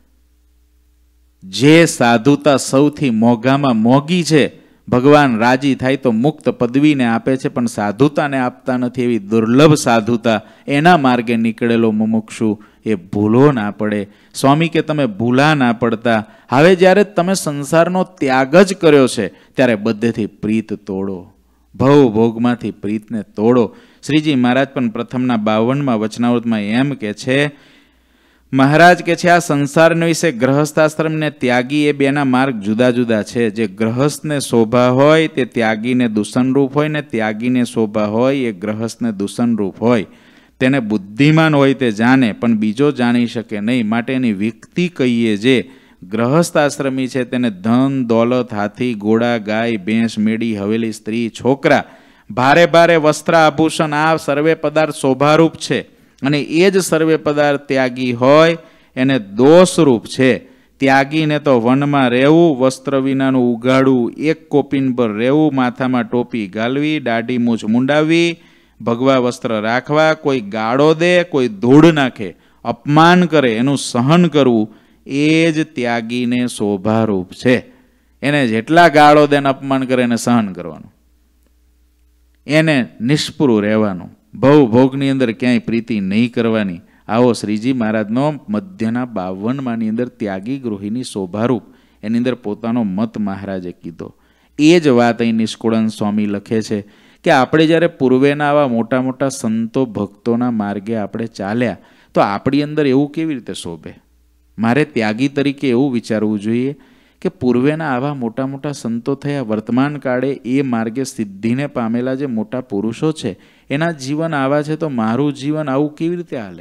જે સાધુતા સૌથી મોંઘામાં મોંઘી છે, ભગવાન રાજી થાય તો મુક્ત પદવીને આપે છે પણ સાધુતાને આપતા નથી, એવી દુર્લભ સાધુતા, એના માર્ગે નીકળેલો મુમુક્ષુ એ ભૂલો ના પડે. સ્વામી કે તમે ભૂલા ના પડતા. હવે જ્યારે તમે સંસારનો ત્યાગ જ કર્યો છે ત્યારે બધેથી પ્રીત તોડો, ભવ ભોગમાંથી પ્રીતને તોડો. શ્રીજી મહારાજ પણ પ્રથમના બાવનમાં વચનાવૃતમાં એમ કે છે, મહારાજ કે છે આ સંસારને વિશે ગ્રહસ્થાશ્રમ ને ત્યાગી એ બેના માર્ગ જુદા જુદા છે. જે ગ્રહસ્થને શોભા હોય તે ત્યાગીને દૂષણરૂપ હોય, ને ત્યાગીને શોભા હોય એ ગ્રહસ્થને દૂષણરૂપ હોય. તેને બુદ્ધિમાન હોય તે જાણે પણ બીજો જાણી શકે નહીં, માટે એની વિકતિ કહીએ. જે ગ્રહસ્થ આશ્રમી છે તેને ધન દોલત હાથી ઘોડા ગાય ભેંસ મેડી હવેલી સ્ત્રી છોકરા ભારે ભારે વસ્ત્ર આભૂષણ આ સર્વે પદાર્થ શોભારૂપ છે અને એ જ સર્વે પદાર્થ ત્યાગી હોય એને દોષરૂપ છે. ત્યાગીને તો વનમાં રહેવું, વસ્ત્ર વિનાનું ઉગાડવું, એક કોપીન પર રહેવું, માથામાં ટોપી ગાલવી, દાઢી મૂછ મુંડાવવી, ભગવા વસ્ત્ર રાખવા, કોઈ ગાળો દે, કોઈ ધૂળ નાખે, અપમાન કરે એનું સહન કરવું, એ જ ત્યાગીને શોભારૂપ છે. એને જેટલા ગાળો દે ને અપમાન કરે એને સહન કરવાનું, એને નિષ્પૃહ રહેવાનું, ભવ ભોગની અંદર ક્યાંય પ્રીતિ નહીં કરવાની. આવો શ્રીજી મહારાજનો મધ્યના બાવનમાંની અંદર ત્યાગી ગૃહિની શોભારૂપ એની અંદર પોતાનો મત મહારાજે કીધો. એ જ વાત અહીં નિષ્કુળાનંદ સ્વામી લખે છે કે આપણે જ્યારે પૂર્વેના આવા મોટા મોટા સંતો ભક્તોના માર્ગે આપણે ચાલ્યા તો આપણી અંદર એવું કેવી રીતે શોભે? મારે ત્યાગી તરીકે એવું વિચારવું જોઈએ કે પૂર્વેના આવા મોટા મોટા સંતો થયા, વર્તમાન કાળે એ માર્ગે સિદ્ધિને પામેલા જે મોટા પુરુષો છે એના જીવન આવા છે તો મારું જીવન આવું કેવી રીતે હાલે?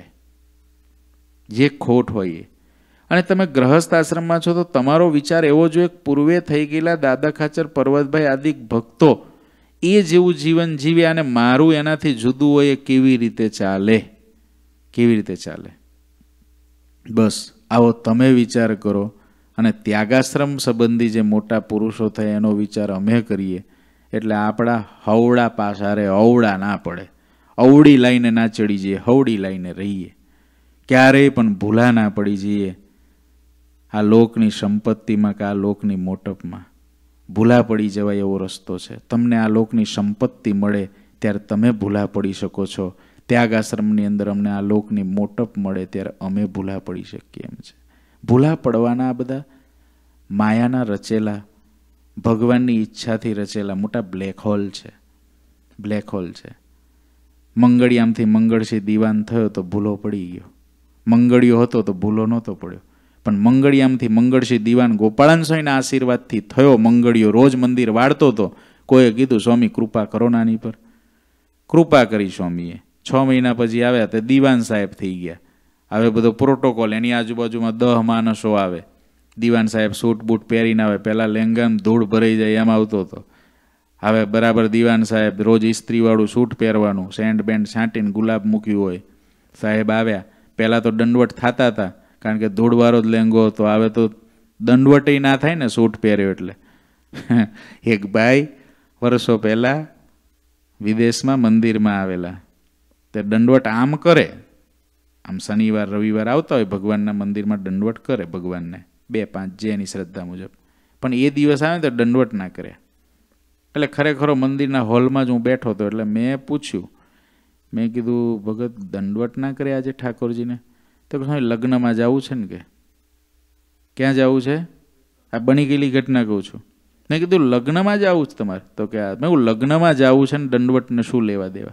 જે ખોટ હોય એ. અને તમે ગ્રહસ્થ આશ્રમમાં છો તો તમારો વિચાર એવો જોઈએ કે પૂર્વે થઈ ગયેલા દાદા ખાચર, પર્વતભાઈ આદિ ભક્તો એ જેવું જીવન જીવે અને મારું એનાથી જુદું હોય એ કેવી રીતે ચાલે? કેવી રીતે ચાલે? બસ આવો તમે વિચાર કરો અને ત્યાગાશ્રમ સંબંધી જે મોટા પુરુષો થયા એનો વિચાર અમે કરીએ એટલે આપણા હવડા પાસારે અવડા ના પડે, અવડી લાઈને ના ચડી જઈએ, હવડી લાઈને રહીએ, ક્યારેય પણ ભૂલા ના પડી જઈએ આ લોકની સંપત્તિમાં કે આ લોકની મોટપમાં. ભૂલા પડી જવાય એવો રસ્તો છે. તમને આ લોકની સંપત્તિ મળે ત્યારે તમે ભૂલા પડી શકો છો. ત્યાગ આશ્રમની અંદર અમને આ લોકની મોટપ મળે ત્યારે અમે ભૂલા પડી શકીએ એમ છે. ભૂલા પડવાના આ બધા માયાના રચેલા, ભગવાનની ઈચ્છાથી રચેલા મોટા બ્લેક હોલ છે. બ્લેક હોલ છે. મંગળિયામથી મંગળસિંહ દીવાન થયો તો ભૂલો પડી ગયો, મંગળિયો હતો તો ભૂલો નહોતો પડ્યો. પણ મંગળિયામથી મંગળસિંહ દીવાન ગોપાળન સ્વામીના આશીર્વાદથી થયો. મંગળિયો રોજ મંદિર વાળતો હતો. કોઈએ કીધું સ્વામી કૃપા કરો નાની પર. કૃપા કરી સ્વામીએ. છ મહિના પછી આવ્યા તે દીવાન સાહેબ થઈ ગયા. હવે બધો પ્રોટોકોલ, એની આજુબાજુમાં દહ માણસો આવે. દીવાન સાહેબ સૂટ બૂટ પહેરીને આવે. પહેલાં લેંગામ ધૂળ ભરાઈ જાય એમ આવતો હતો. હવે બરાબર દીવાન સાહેબ રોજ ઇસ્ત્રીવાળું સૂટ પહેરવાનું, સેન્ડ બેન્ડ છાંટીને ગુલાબ મૂક્યું હોય. સાહેબ આવ્યા. પહેલાં તો દંડવટ થતા હતા કારણ કે ધૂળવાળો જ લેંગો હતો. હવે તો દંડવટય ના થાય ને સૂટ પહેર્યો એટલે. એક ભાઈ વર્ષો પહેલાં વિદેશમાં મંદિરમાં આવેલા, તે દંડવટ આમ કરે, આમ શનિવાર રવિવાર આવતા હોય ભગવાનના મંદિરમાં દંડવટ કરે ભગવાનને, બે પાંચ જે એની શ્રદ્ધા મુજબ. પણ એ દિવસ આવે તો દંડવટ ના કરે. એટલે ખરેખર મંદિરના હોલમાં જ હું બેઠો હતો એટલે મેં પૂછ્યું, મેં કીધું ભગત દંડવટ ના કરે આજે ઠાકોરજીને? તો કે લગ્નમાં જવું છે ને કે. ક્યાં જવું છે? આ બની ગયેલી ઘટના કહું છું. મેં કીધું લગ્નમાં જવું છે તમારે? તો કે મેં હું લગ્નમાં જવું છે ને દંડવટને શું લેવા દેવા?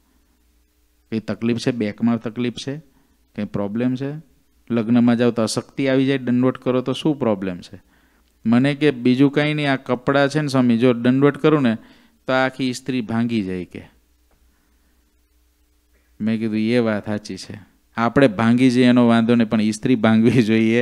કંઈ તકલીફ છે? બેકમાં તકલીફ છે? કંઈ પ્રોબ્લેમ છે? લગ્નમાં જાવ તો અશક્તિ આવી જાય, દંડવટ કરો તો શું પ્રોબ્લેમ છે? મને કે બીજું કાંઈ નહીં, આ કપડાં છે ને સ્વામી, જો દંડવટ કરું ને તો આખી ઇસ્ત્રી ભાંગી જાય કે. મેં કીધું એ વાત સાચી છે, આપણે ભાંગી જઈએ એનો વાંધો નહીં, પણ ઇસ્ત્રી ભાંગવી જોઈએ.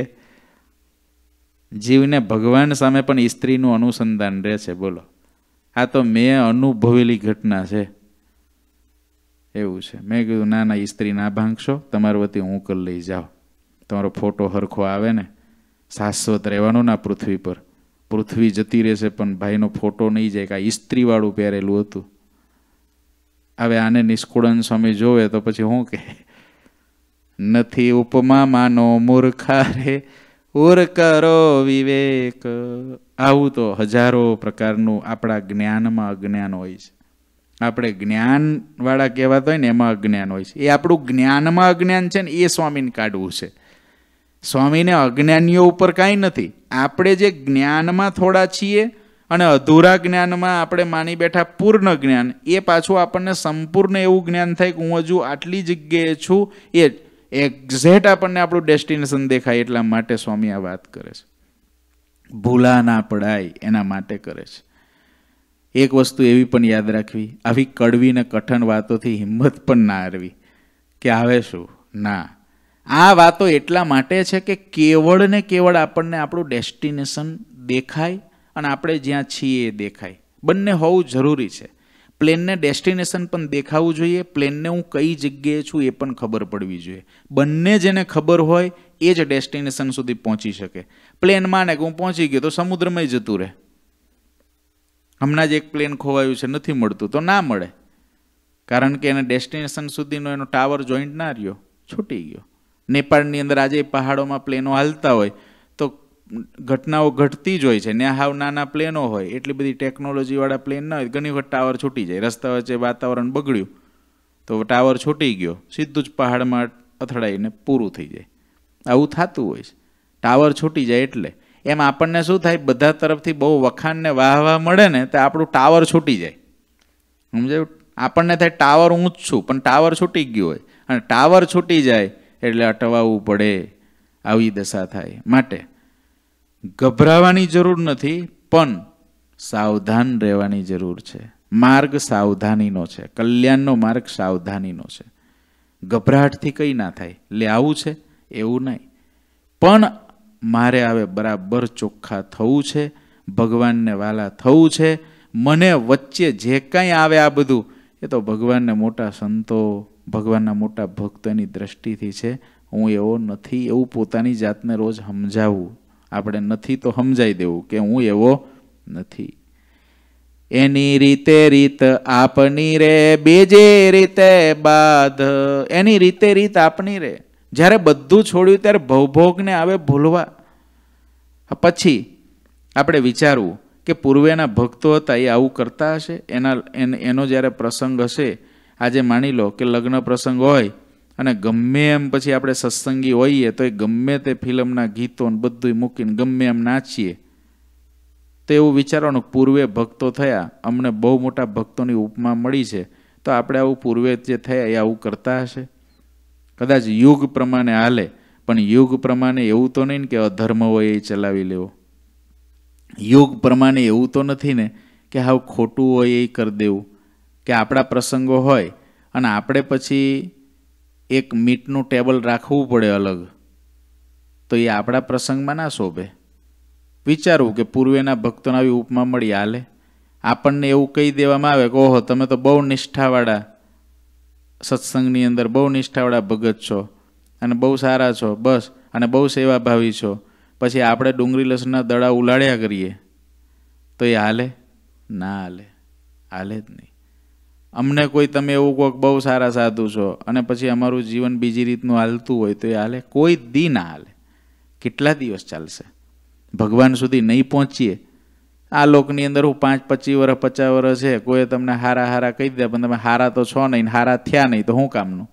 જીવને ભગવાન સામે પણ ઇસ્ત્રીનું અનુસંધાન રહે છે. બોલો, આ તો મેં અનુભવેલી ઘટના છે. એવું છે. મેં કીધું ના ના, ઇસ્ત્રી ના ભાંગશો, તમારા વતી હું કરી લઈ જાઓ. તમારો ફોટો હરખો આવે ને, શાશ્વત રહેવાનો ના પૃથ્વી પર. પૃથ્વી જતી રહેશે પણ ભાઈનો ફોટો નહીં જાય. કે આ ઇસ્ત્રીવાળું પહેરેલું હતું. હવે આને નિષ્કુળાનંદ સ્વામી જોવે તો પછી શું કહે? નથી ઉપમા માનો મૂર્ખા રે ઉર કરો વિવેક. આવું તો હજારો પ્રકારનું આપણા જ્ઞાનમાં અજ્ઞાન હોય છે. આપણે જ્ઞાનવાળા કહેવાતા હોય ને એમાં અજ્ઞાન હોય છે. એ આપણું જ્ઞાનમાં અજ્ઞાન છે ને એ સ્વામીને કાઢવું છે. સ્વામીને અજ્ઞાનીઓ ઉપર કાંઈ નથી. આપણે જે જ્ઞાનમાં થોડા છીએ અને અધૂરા જ્ઞાનમાં આપણે માની બેઠા પૂર્ણ જ્ઞાન, એ પાછું આપણને સંપૂર્ણ એવું જ્ઞાન થાય કે હું હજુ આટલી જગ્યાએ છું. એ એક્ઝેક્ટ આપણને આપણું ડેસ્ટિનેશન દેખાય. એટલા માટે સ્વામી આ વાત કરે છે. ભૂલા ના પડાય એના માટે કરે છે. એક વસ્તુ એવી પણ યાદ રાખવી, આવી કડવી ને કઠણ વાતોથી હિંમત પણ ના હારવી કે આવે શું ના, આ વાતો એટલા માટે છે કે કેવળ ને કેવળ આપણને આપણું ડેસ્ટિનેશન દેખાય અને આપણે જ્યાં છીએ એ દેખાય. બંને હોવું જરૂરી છે. પ્લેનને ડેસ્ટિનેશન પણ દેખાવું જોઈએ, પ્લેનને હું કઈ જગ્યાએ છું એ પણ ખબર પડવી જોઈએ. બંને જેને ખબર હોય એ જ ડેસ્ટિનેશન સુધી પહોંચી શકે. પ્લેન માને કે હું પહોંચી ગયો તો સમુદ્રમાં જતું રહે. હમણાં જ એક પ્લેન ખોવાયું છે, નથી મળતું, તો ના મળે, કારણ કે એને ડેસ્ટિનેશન સુધીનો એનો ટાવર જોઈન્ટ ના રહ્યો, છૂટી ગયો. નેપાળની અંદર આજે પહાડોમાં પ્લેનો હાલતા હોય તો ઘટનાઓ ઘટતી જ હોય છે. ત્યાં હાવ નાના પ્લેનો હોય, એટલી બધી ટેકનોલોજીવાળા પ્લેન ના હોય, ઘણી વખત ટાવર છૂટી જાય. રસ્તા વચ્ચે વાતાવરણ બગડ્યું તો ટાવર છૂટી ગયો, સીધું જ પહાડમાં અથડાઈને પૂરું થઈ જાય. આવું થતું હોય છે. ટાવર છૂટી જાય એટલે એમ આપણને શું થાય, બધા તરફથી બહુ વખાણને વાહ વાહ મળે ને તો આપણું ટાવર છૂટી જાય. સમજાયું? આપણને થાય ટાવર ઊંચું, પણ ટાવર છૂટી ગયું હોય, અને ટાવર છૂટી જાય એટલે અટવાવું પડે. આવી દશા થાય. માટે ગભરાવાની જરૂર નથી, પણ સાવધાન રહેવાની જરૂર છે. માર્ગ સાવધાનીનો છે, કલ્યાણનો માર્ગ સાવધાનીનો છે. ગભરાટથી કંઈ ના થાય. લે આવું છે એવું નહીં, પણ મારે હવે બરાબર ચોખ્ખા થવું છે, ભગવાનને વાલા થવું છે. મને વચ્ચે જે કાંઈ આવે આ બધું એ તો ભગવાનને મોટા સંતો, ભગવાનના મોટા ભક્તોની દ્રષ્ટિથી છે. હું એવો નથી, એવું પોતાની જાતને રોજ સમજાવવું. આપણે નથી તો સમજાઈ દેવું કે હું એવો નથી. એની રીતે રીત આપની રે, બેજે રીતે બાદ. એની રીતે રીત આપની રે. જ્યારે બધું છોડ્યું ત્યારે ભવભોગને આવે ભૂલવા. પછી આપણે વિચારવું કે પૂર્વેના ભક્તો હતા એ આવું કરતા હશે. એના એનો જ્યારે પ્રસંગ હશે, આજે માની લો કે લગ્ન પ્રસંગ હોય અને ગમે એમ પછી આપણે સત્સંગી હોઈએ તો એ ગમે તે ફિલ્મના ગીતો બધું મૂકીને ગમે એમ નાચીએ, તો એવું વિચારવાનું પૂર્વે ભક્તો થયા, અમને બહુ મોટા ભક્તોની ઉપમા મળી છે, તો આપણે આવું પૂર્વે જે થયા એ આવું કરતા હશે. કદાચ યુગ પ્રમાણે હાલે, પણ યુગ પ્રમાણે એવું તો નહીં કે અધર્મ હોય એ ચલાવી લેવો. યુગ પ્રમાણે એવું તો નથી ને કે હાવ ખોટું હોય એ કરી દેવું. કે આપણા પ્રસંગો હોય અને આપણે પછી એક મીટનું ટેબલ રાખવું પડે અલગ, તો એ આપણા પ્રસંગમાં ના શોભે. વિચારવું કે પૂર્વેના ભક્તોને આવી ઉપમા મળી હાલે. આપણને એવું કહી દેવામાં આવે કે ઓહો તમે તો બહુ નિષ્ઠાવાળા સત્સંગની અંદર બહુ નિષ્ઠાવાળા ભગત છો અને બહુ સારા છો, બસ, અને બહુ સેવાભાવી છો. પછી આપણે ડુંગળી લસણના દડા ઉલાડ્યા કરીએ તો એ હાલે? ના હાલે, હાલે જ નહીં. અમને કોઈ તમે એવું કહો બહુ સારા સાધુ છો અને પછી અમારું જીવન બીજી રીતનું હાલતું હોય તો એ હાલે? કોઈ દી ના હાલે. કેટલા દિવસ ચાલશે? ભગવાન સુધી નહીં પહોંચીએ. આ લોકની અંદર હું પાંચ પચીસ વર્ષ પચાસ વર્ષ છે, કોઈ તમને હારા હારા કહી દે, પણ તમે હારા તો છો નહીં, હારા થયા નહીં તો શું કામનું?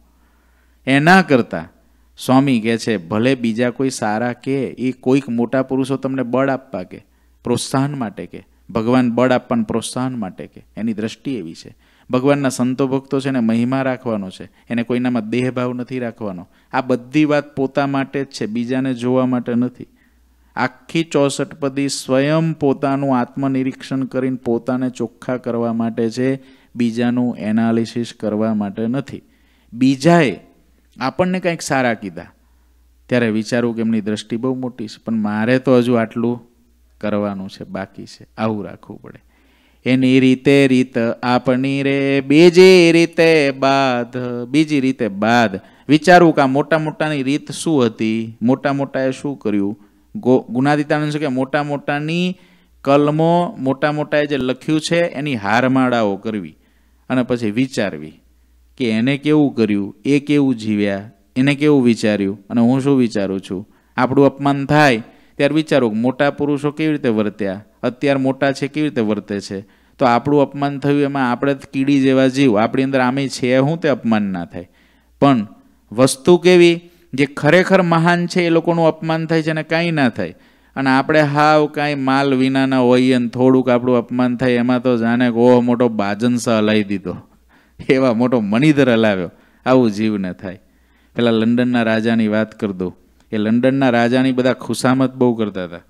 એના કરતાં સ્વામી કહે છે ભલે બીજા કોઈ સારા કે, એ કોઈક મોટા પુરુષો તમને બળ આપવા કે, પ્રોત્સાહન માટે કે, ભગવાન બળ આપવાનું પ્રોત્સાહન માટે કે, એની દ્રષ્ટિ એવી છે. ભગવાનના સંતો ભક્તો છે ને મહિમા રાખવાનો છે, એને કોઈનામાં દેહભાવ નથી રાખવાનો. આ બધી વાત પોતા માટે જ છે, બીજાને જોવા માટે નથી. આખી ચોસઠ પદી સ્વયં પોતાનું આત્મનિરીક્ષણ કરીને પોતાને ચોખ્ખા કરવા માટે છે, બીજાનું એનાલિસિસ કરવા માટે નથી. બીજાએ આપણને કંઈક સારા કીધા ત્યારે વિચારવું કે એમની દ્રષ્ટિ બહુ મોટી છે, પણ મારે તો હજુ આટલું કરવાનું છે, બાકી છે. આવું રાખવું પડે. એની રીતે રીત આપની રે, બીજી રીતે બાદ. બીજી રીતે બાદ વિચારવું કે આ મોટા મોટાની રીત શું હતી, મોટા મોટાએ શું કર્યું. ગુણાતીતાનંદ કે મોટા મોટાની કલમો, મોટા મોટાએ જે લખ્યું છે એની હારમાળાઓ કરવી અને પછી વિચારવી કે એને કેવું કર્યું, એ કેવું જીવ્યા, એને કેવું વિચાર્યું અને હું શું વિચારું છું. આપણું અપમાન થાય ત્યારે વિચારું મોટા પુરુષો કેવી રીતે વર્ત્યા, અત્યારે મોટા છે કેવી રીતે વર્તે છે. તો આપણું અપમાન થયું એમાં આપણે કીડી જેવા જીવ, આપણી અંદર આમે છે હું તે અપમાન ના થાય. પણ વસ્તુ કેવી, જે ખરેખર મહાન છે એ લોકોનું અપમાન થાય છે અને કાંઈ ના થાય. અને આપણે હાવ કાંઈ માલ વિનાના હોઈએ ને થોડુંક આપણું અપમાન થાય એમાં તો જાણે કે ઓહ મોટો બાજનસા હલાવી દીધો, એવા મોટો મણિધર હલાવ્યો. આવું જીવ ન થાય. પેલા લંડનના રાજાની વાત કરી દઉં. એ લંડનના રાજાની બધા ખુશામત બહુ કરતા હતા.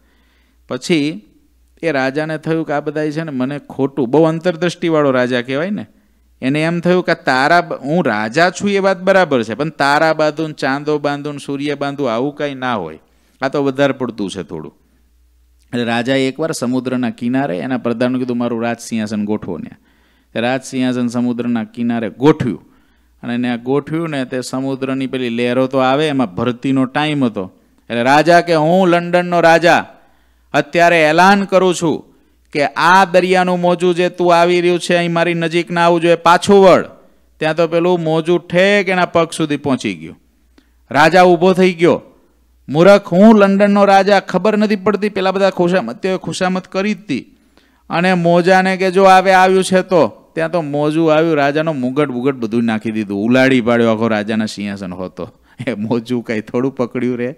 પછી એ રાજાને થયું કે આ બધા છે ને મને ખોટું, બહુ અંતરદ્રષ્ટિવાળો રાજા કહેવાય ને, એને એમ થયું કે તારા હું રાજા છું એ વાત બરાબર છે, પણ તારા બાંધું ચાંદો બાંધું સૂર્ય બાંધું આવું કંઈ ના હોય, આ તો વધારે પડતું છે થોડું. એટલે રાજાએ એકવાર સમુદ્રના કિનારે એના પ્રધાનને કીધું મારું રાજ સિંહાસન ગોઠવો ને. રાજ સિંહાસન સમુદ્રના કિનારે ગોઠવ્યું અને એને ગોઠવ્યું ને તે સમુદ્રની પેલી લહેરો તો આવે, એમાં ભરતીનો ટાઈમ હતો. એટલે રાજા કે હું લંડનનો રાજા અત્યારે એલાન કરું છું કે આ દરિયાનું મોજું જે તું આવી રહ્યું છે અહીં મારી નજીક ના આવવું જોઈએ, પાછું વળ. ત્યાં તો પેલું મોજું ઠેક એના પગ સુધી પહોંચી ગયું. રાજા ઊભો થઈ ગયો, મૂરખ હું લંડનનો રાજા, ખબર નથી પડતી. પેલા બધા ખુશામતીઓએ ખુશામત કરી હતી અને મોજાને કે જો આવે આવ્યું છે તો ત્યાં તો મોજું આવ્યું, રાજાનો મુગટ બુગટ બધું નાખી દીધું, ઉલાડી પાડ્યો આખો રાજાના સિંહાસન હોતો. એ મોજું કઈ થોડું પકડ્યું રે.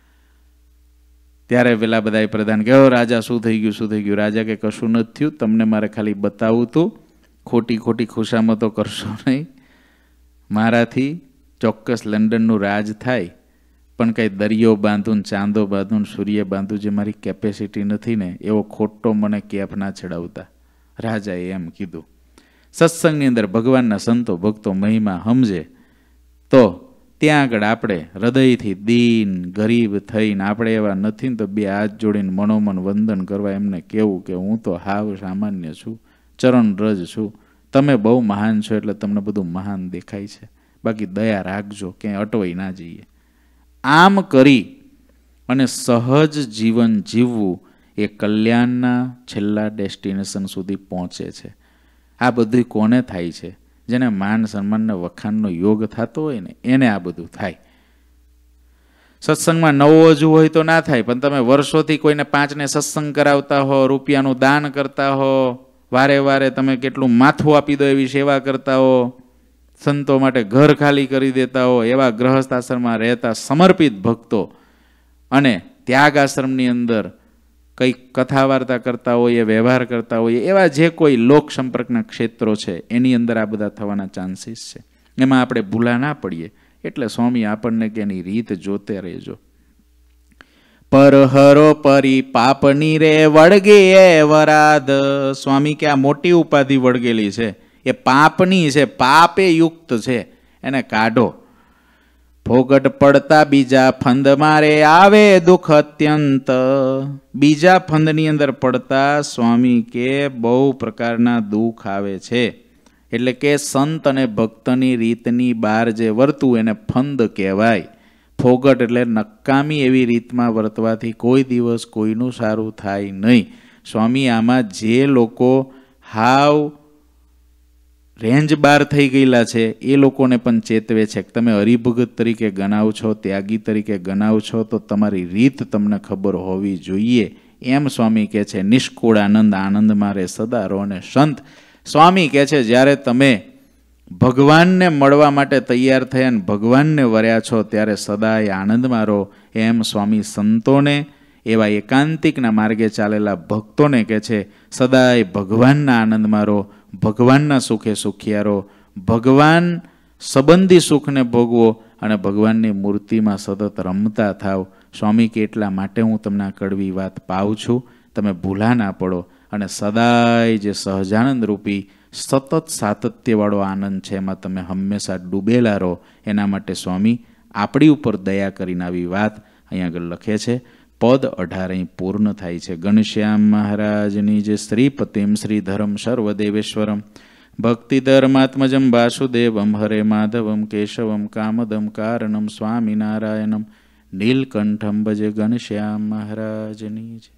ત્યારે પેલા બધા પ્રધાન કહો રાજા શું થઈ ગયું શું થઈ ગયું? રાજા કે કશું નથી થયું, તમને મારે ખાલી બતાવું તું, ખોટી ખોટી ખુશામતો કરશો નહીં. મારાથી ચોક્કસ લંડનનું રાજ થાય, પણ કંઈ દરિયો બાંધું ચાંદો બાંધું સૂર્ય બાંધું જે મારી કેપેસિટી નથી ને એવો ખોટો મને કેફ ના ચડાવતા. રાજાએ એમ કીધું. સત્સંગની અંદર ભગવાનના સંતો ભક્તો મહિમા સમજે તો ત્યાં આગળ આપણે હૃદયથી દીન ગરીબ થઈને, આપણે એવા નથી ને તો બે હાથ જોડીને મનોમન વંદન કરવા, એમને કહેવું કે હું તો હાવ સામાન્ય છું, ચરણ રજ છું, તમે બહુ મહાન છો એટલે તમને બધું મહાન દેખાય છે, બાકી દયા રાખજો, ક્યાંય અટવાઈ ના જઈએ. આમ કરી અને સહજ જીવન જીવવું એ કલ્યાણના છેલ્લા ડેસ્ટિનેશન સુધી પહોંચે છે. આ બધું કોને થાય છે? જેને માન સન્માનને વખાણનો યોગ થતો હોય ને એને આ બધું થાય. સત્સંગમાં નવો હજુ હોય તો ના થાય, પણ તમે વર્ષોથી કોઈને પાંચને સત્સંગ કરાવતા હો, રૂપિયાનું દાન કરતા હો, વારે વારે તમે કેટલું માથું આપી દો એવી સેવા કરતા હો, સંતો માટે ઘર ખાલી કરી દેતા હો, એવા ગ્રહસ્થ આશ્રમમાં રહેતા સમર્પિત ભક્તો અને ત્યાગ આશ્રમની અંદર કંઈક કથા વાર્તા કરતા હોય, વ્યવહાર કરતા હોય, એવા જે કોઈ લોક સંપર્કના ક્ષેત્રો છે એની અંદર આ બધા થવાના ચાન્સીસ છે. એમાં આપણે ભૂલા ના પડીએ. એટલે સ્વામી આપણને કે એની રીત જોતે રહેજો. પરહરો પરી પાપની રે વળગે એ વરાદ. સ્વામી કે આ મોટી ઉપાધિ વળગેલી છે એ પાપની છે, પાપે યુક્ત છે, એને કાઢો. ફોગટ પડતા બીજા ફંદ મારે આવે દુઃખ અત્યંત. બીજા ફંદની અંદર પડતા સ્વામી કે બહુ પ્રકારના દુઃખ આવે છે. એટલે કે સંત અને ભક્તની રીતની બહાર જે વર્તું એને ફંદ કહેવાય. ફોગટ એટલે નકામી એવી રીતમાં વર્તવાથી કોઈ દિવસ કોઈનું સારું થાય નહીં. સ્વામી આમાં જે લોકો હાવ રેન્જ બાર થઈ ગયેલા છે એ લોકોને પણ ચેતવે છે કે તમે હરિભગત તરીકે ગણાવ છો, ત્યાગી તરીકે ગણાવ છો તો તમારી રીત તમને ખબર હોવી જોઈએ. એમ સ્વામી કહે છે. નિષ્કુળ આનંદ આનંદમાં રહે સદા રહો. અને સંત સ્વામી કહે છે જ્યારે તમે ભગવાનને મળવા માટે તૈયાર થયા અને ભગવાનને વર્યા છો ત્યારે સદાય આનંદમાં રહો. એમ સ્વામી સંતોને, એવા એકાંતિકના માર્ગે ચાલેલા ભક્તોને કહે છે સદાય ભગવાનના આનંદમાં રહો, ભગવાનના સુખે સુખિયા રહો, ભગવાન સંબંધી સુખને ભોગવો અને ભગવાનની મૂર્તિમાં સતત રમતા થાવ. સ્વામી કે એટલા માટે હું તમને આ કડવી વાત પાઉં છું, તમે ભૂલા ના પડો અને સદાય જે સહજાનંદ રૂપી સતત સાતત્યવાળો આનંદ છે એમાં તમે હંમેશા ડૂબેલા રહો. એના માટે સ્વામી આપણી ઉપર દયા કરીને આવી વાત અહીંયા આગળ લખે છે. પદ અઢાર અહીં પૂર્ણ થાય છે. ઘનશ્યામ મહારાજની જે શ્રીપતિમ શ્રીધરમ સર્વદેવેશ્વરમ ભક્તિધર્માત્મજમ વાસુદેવમ હરે માધવમ કેશવમ કામદમ કારણમ સ્વામિનારાયણમ નીલકંઠમ ભજે ઘનશ્યામ મહારાજની.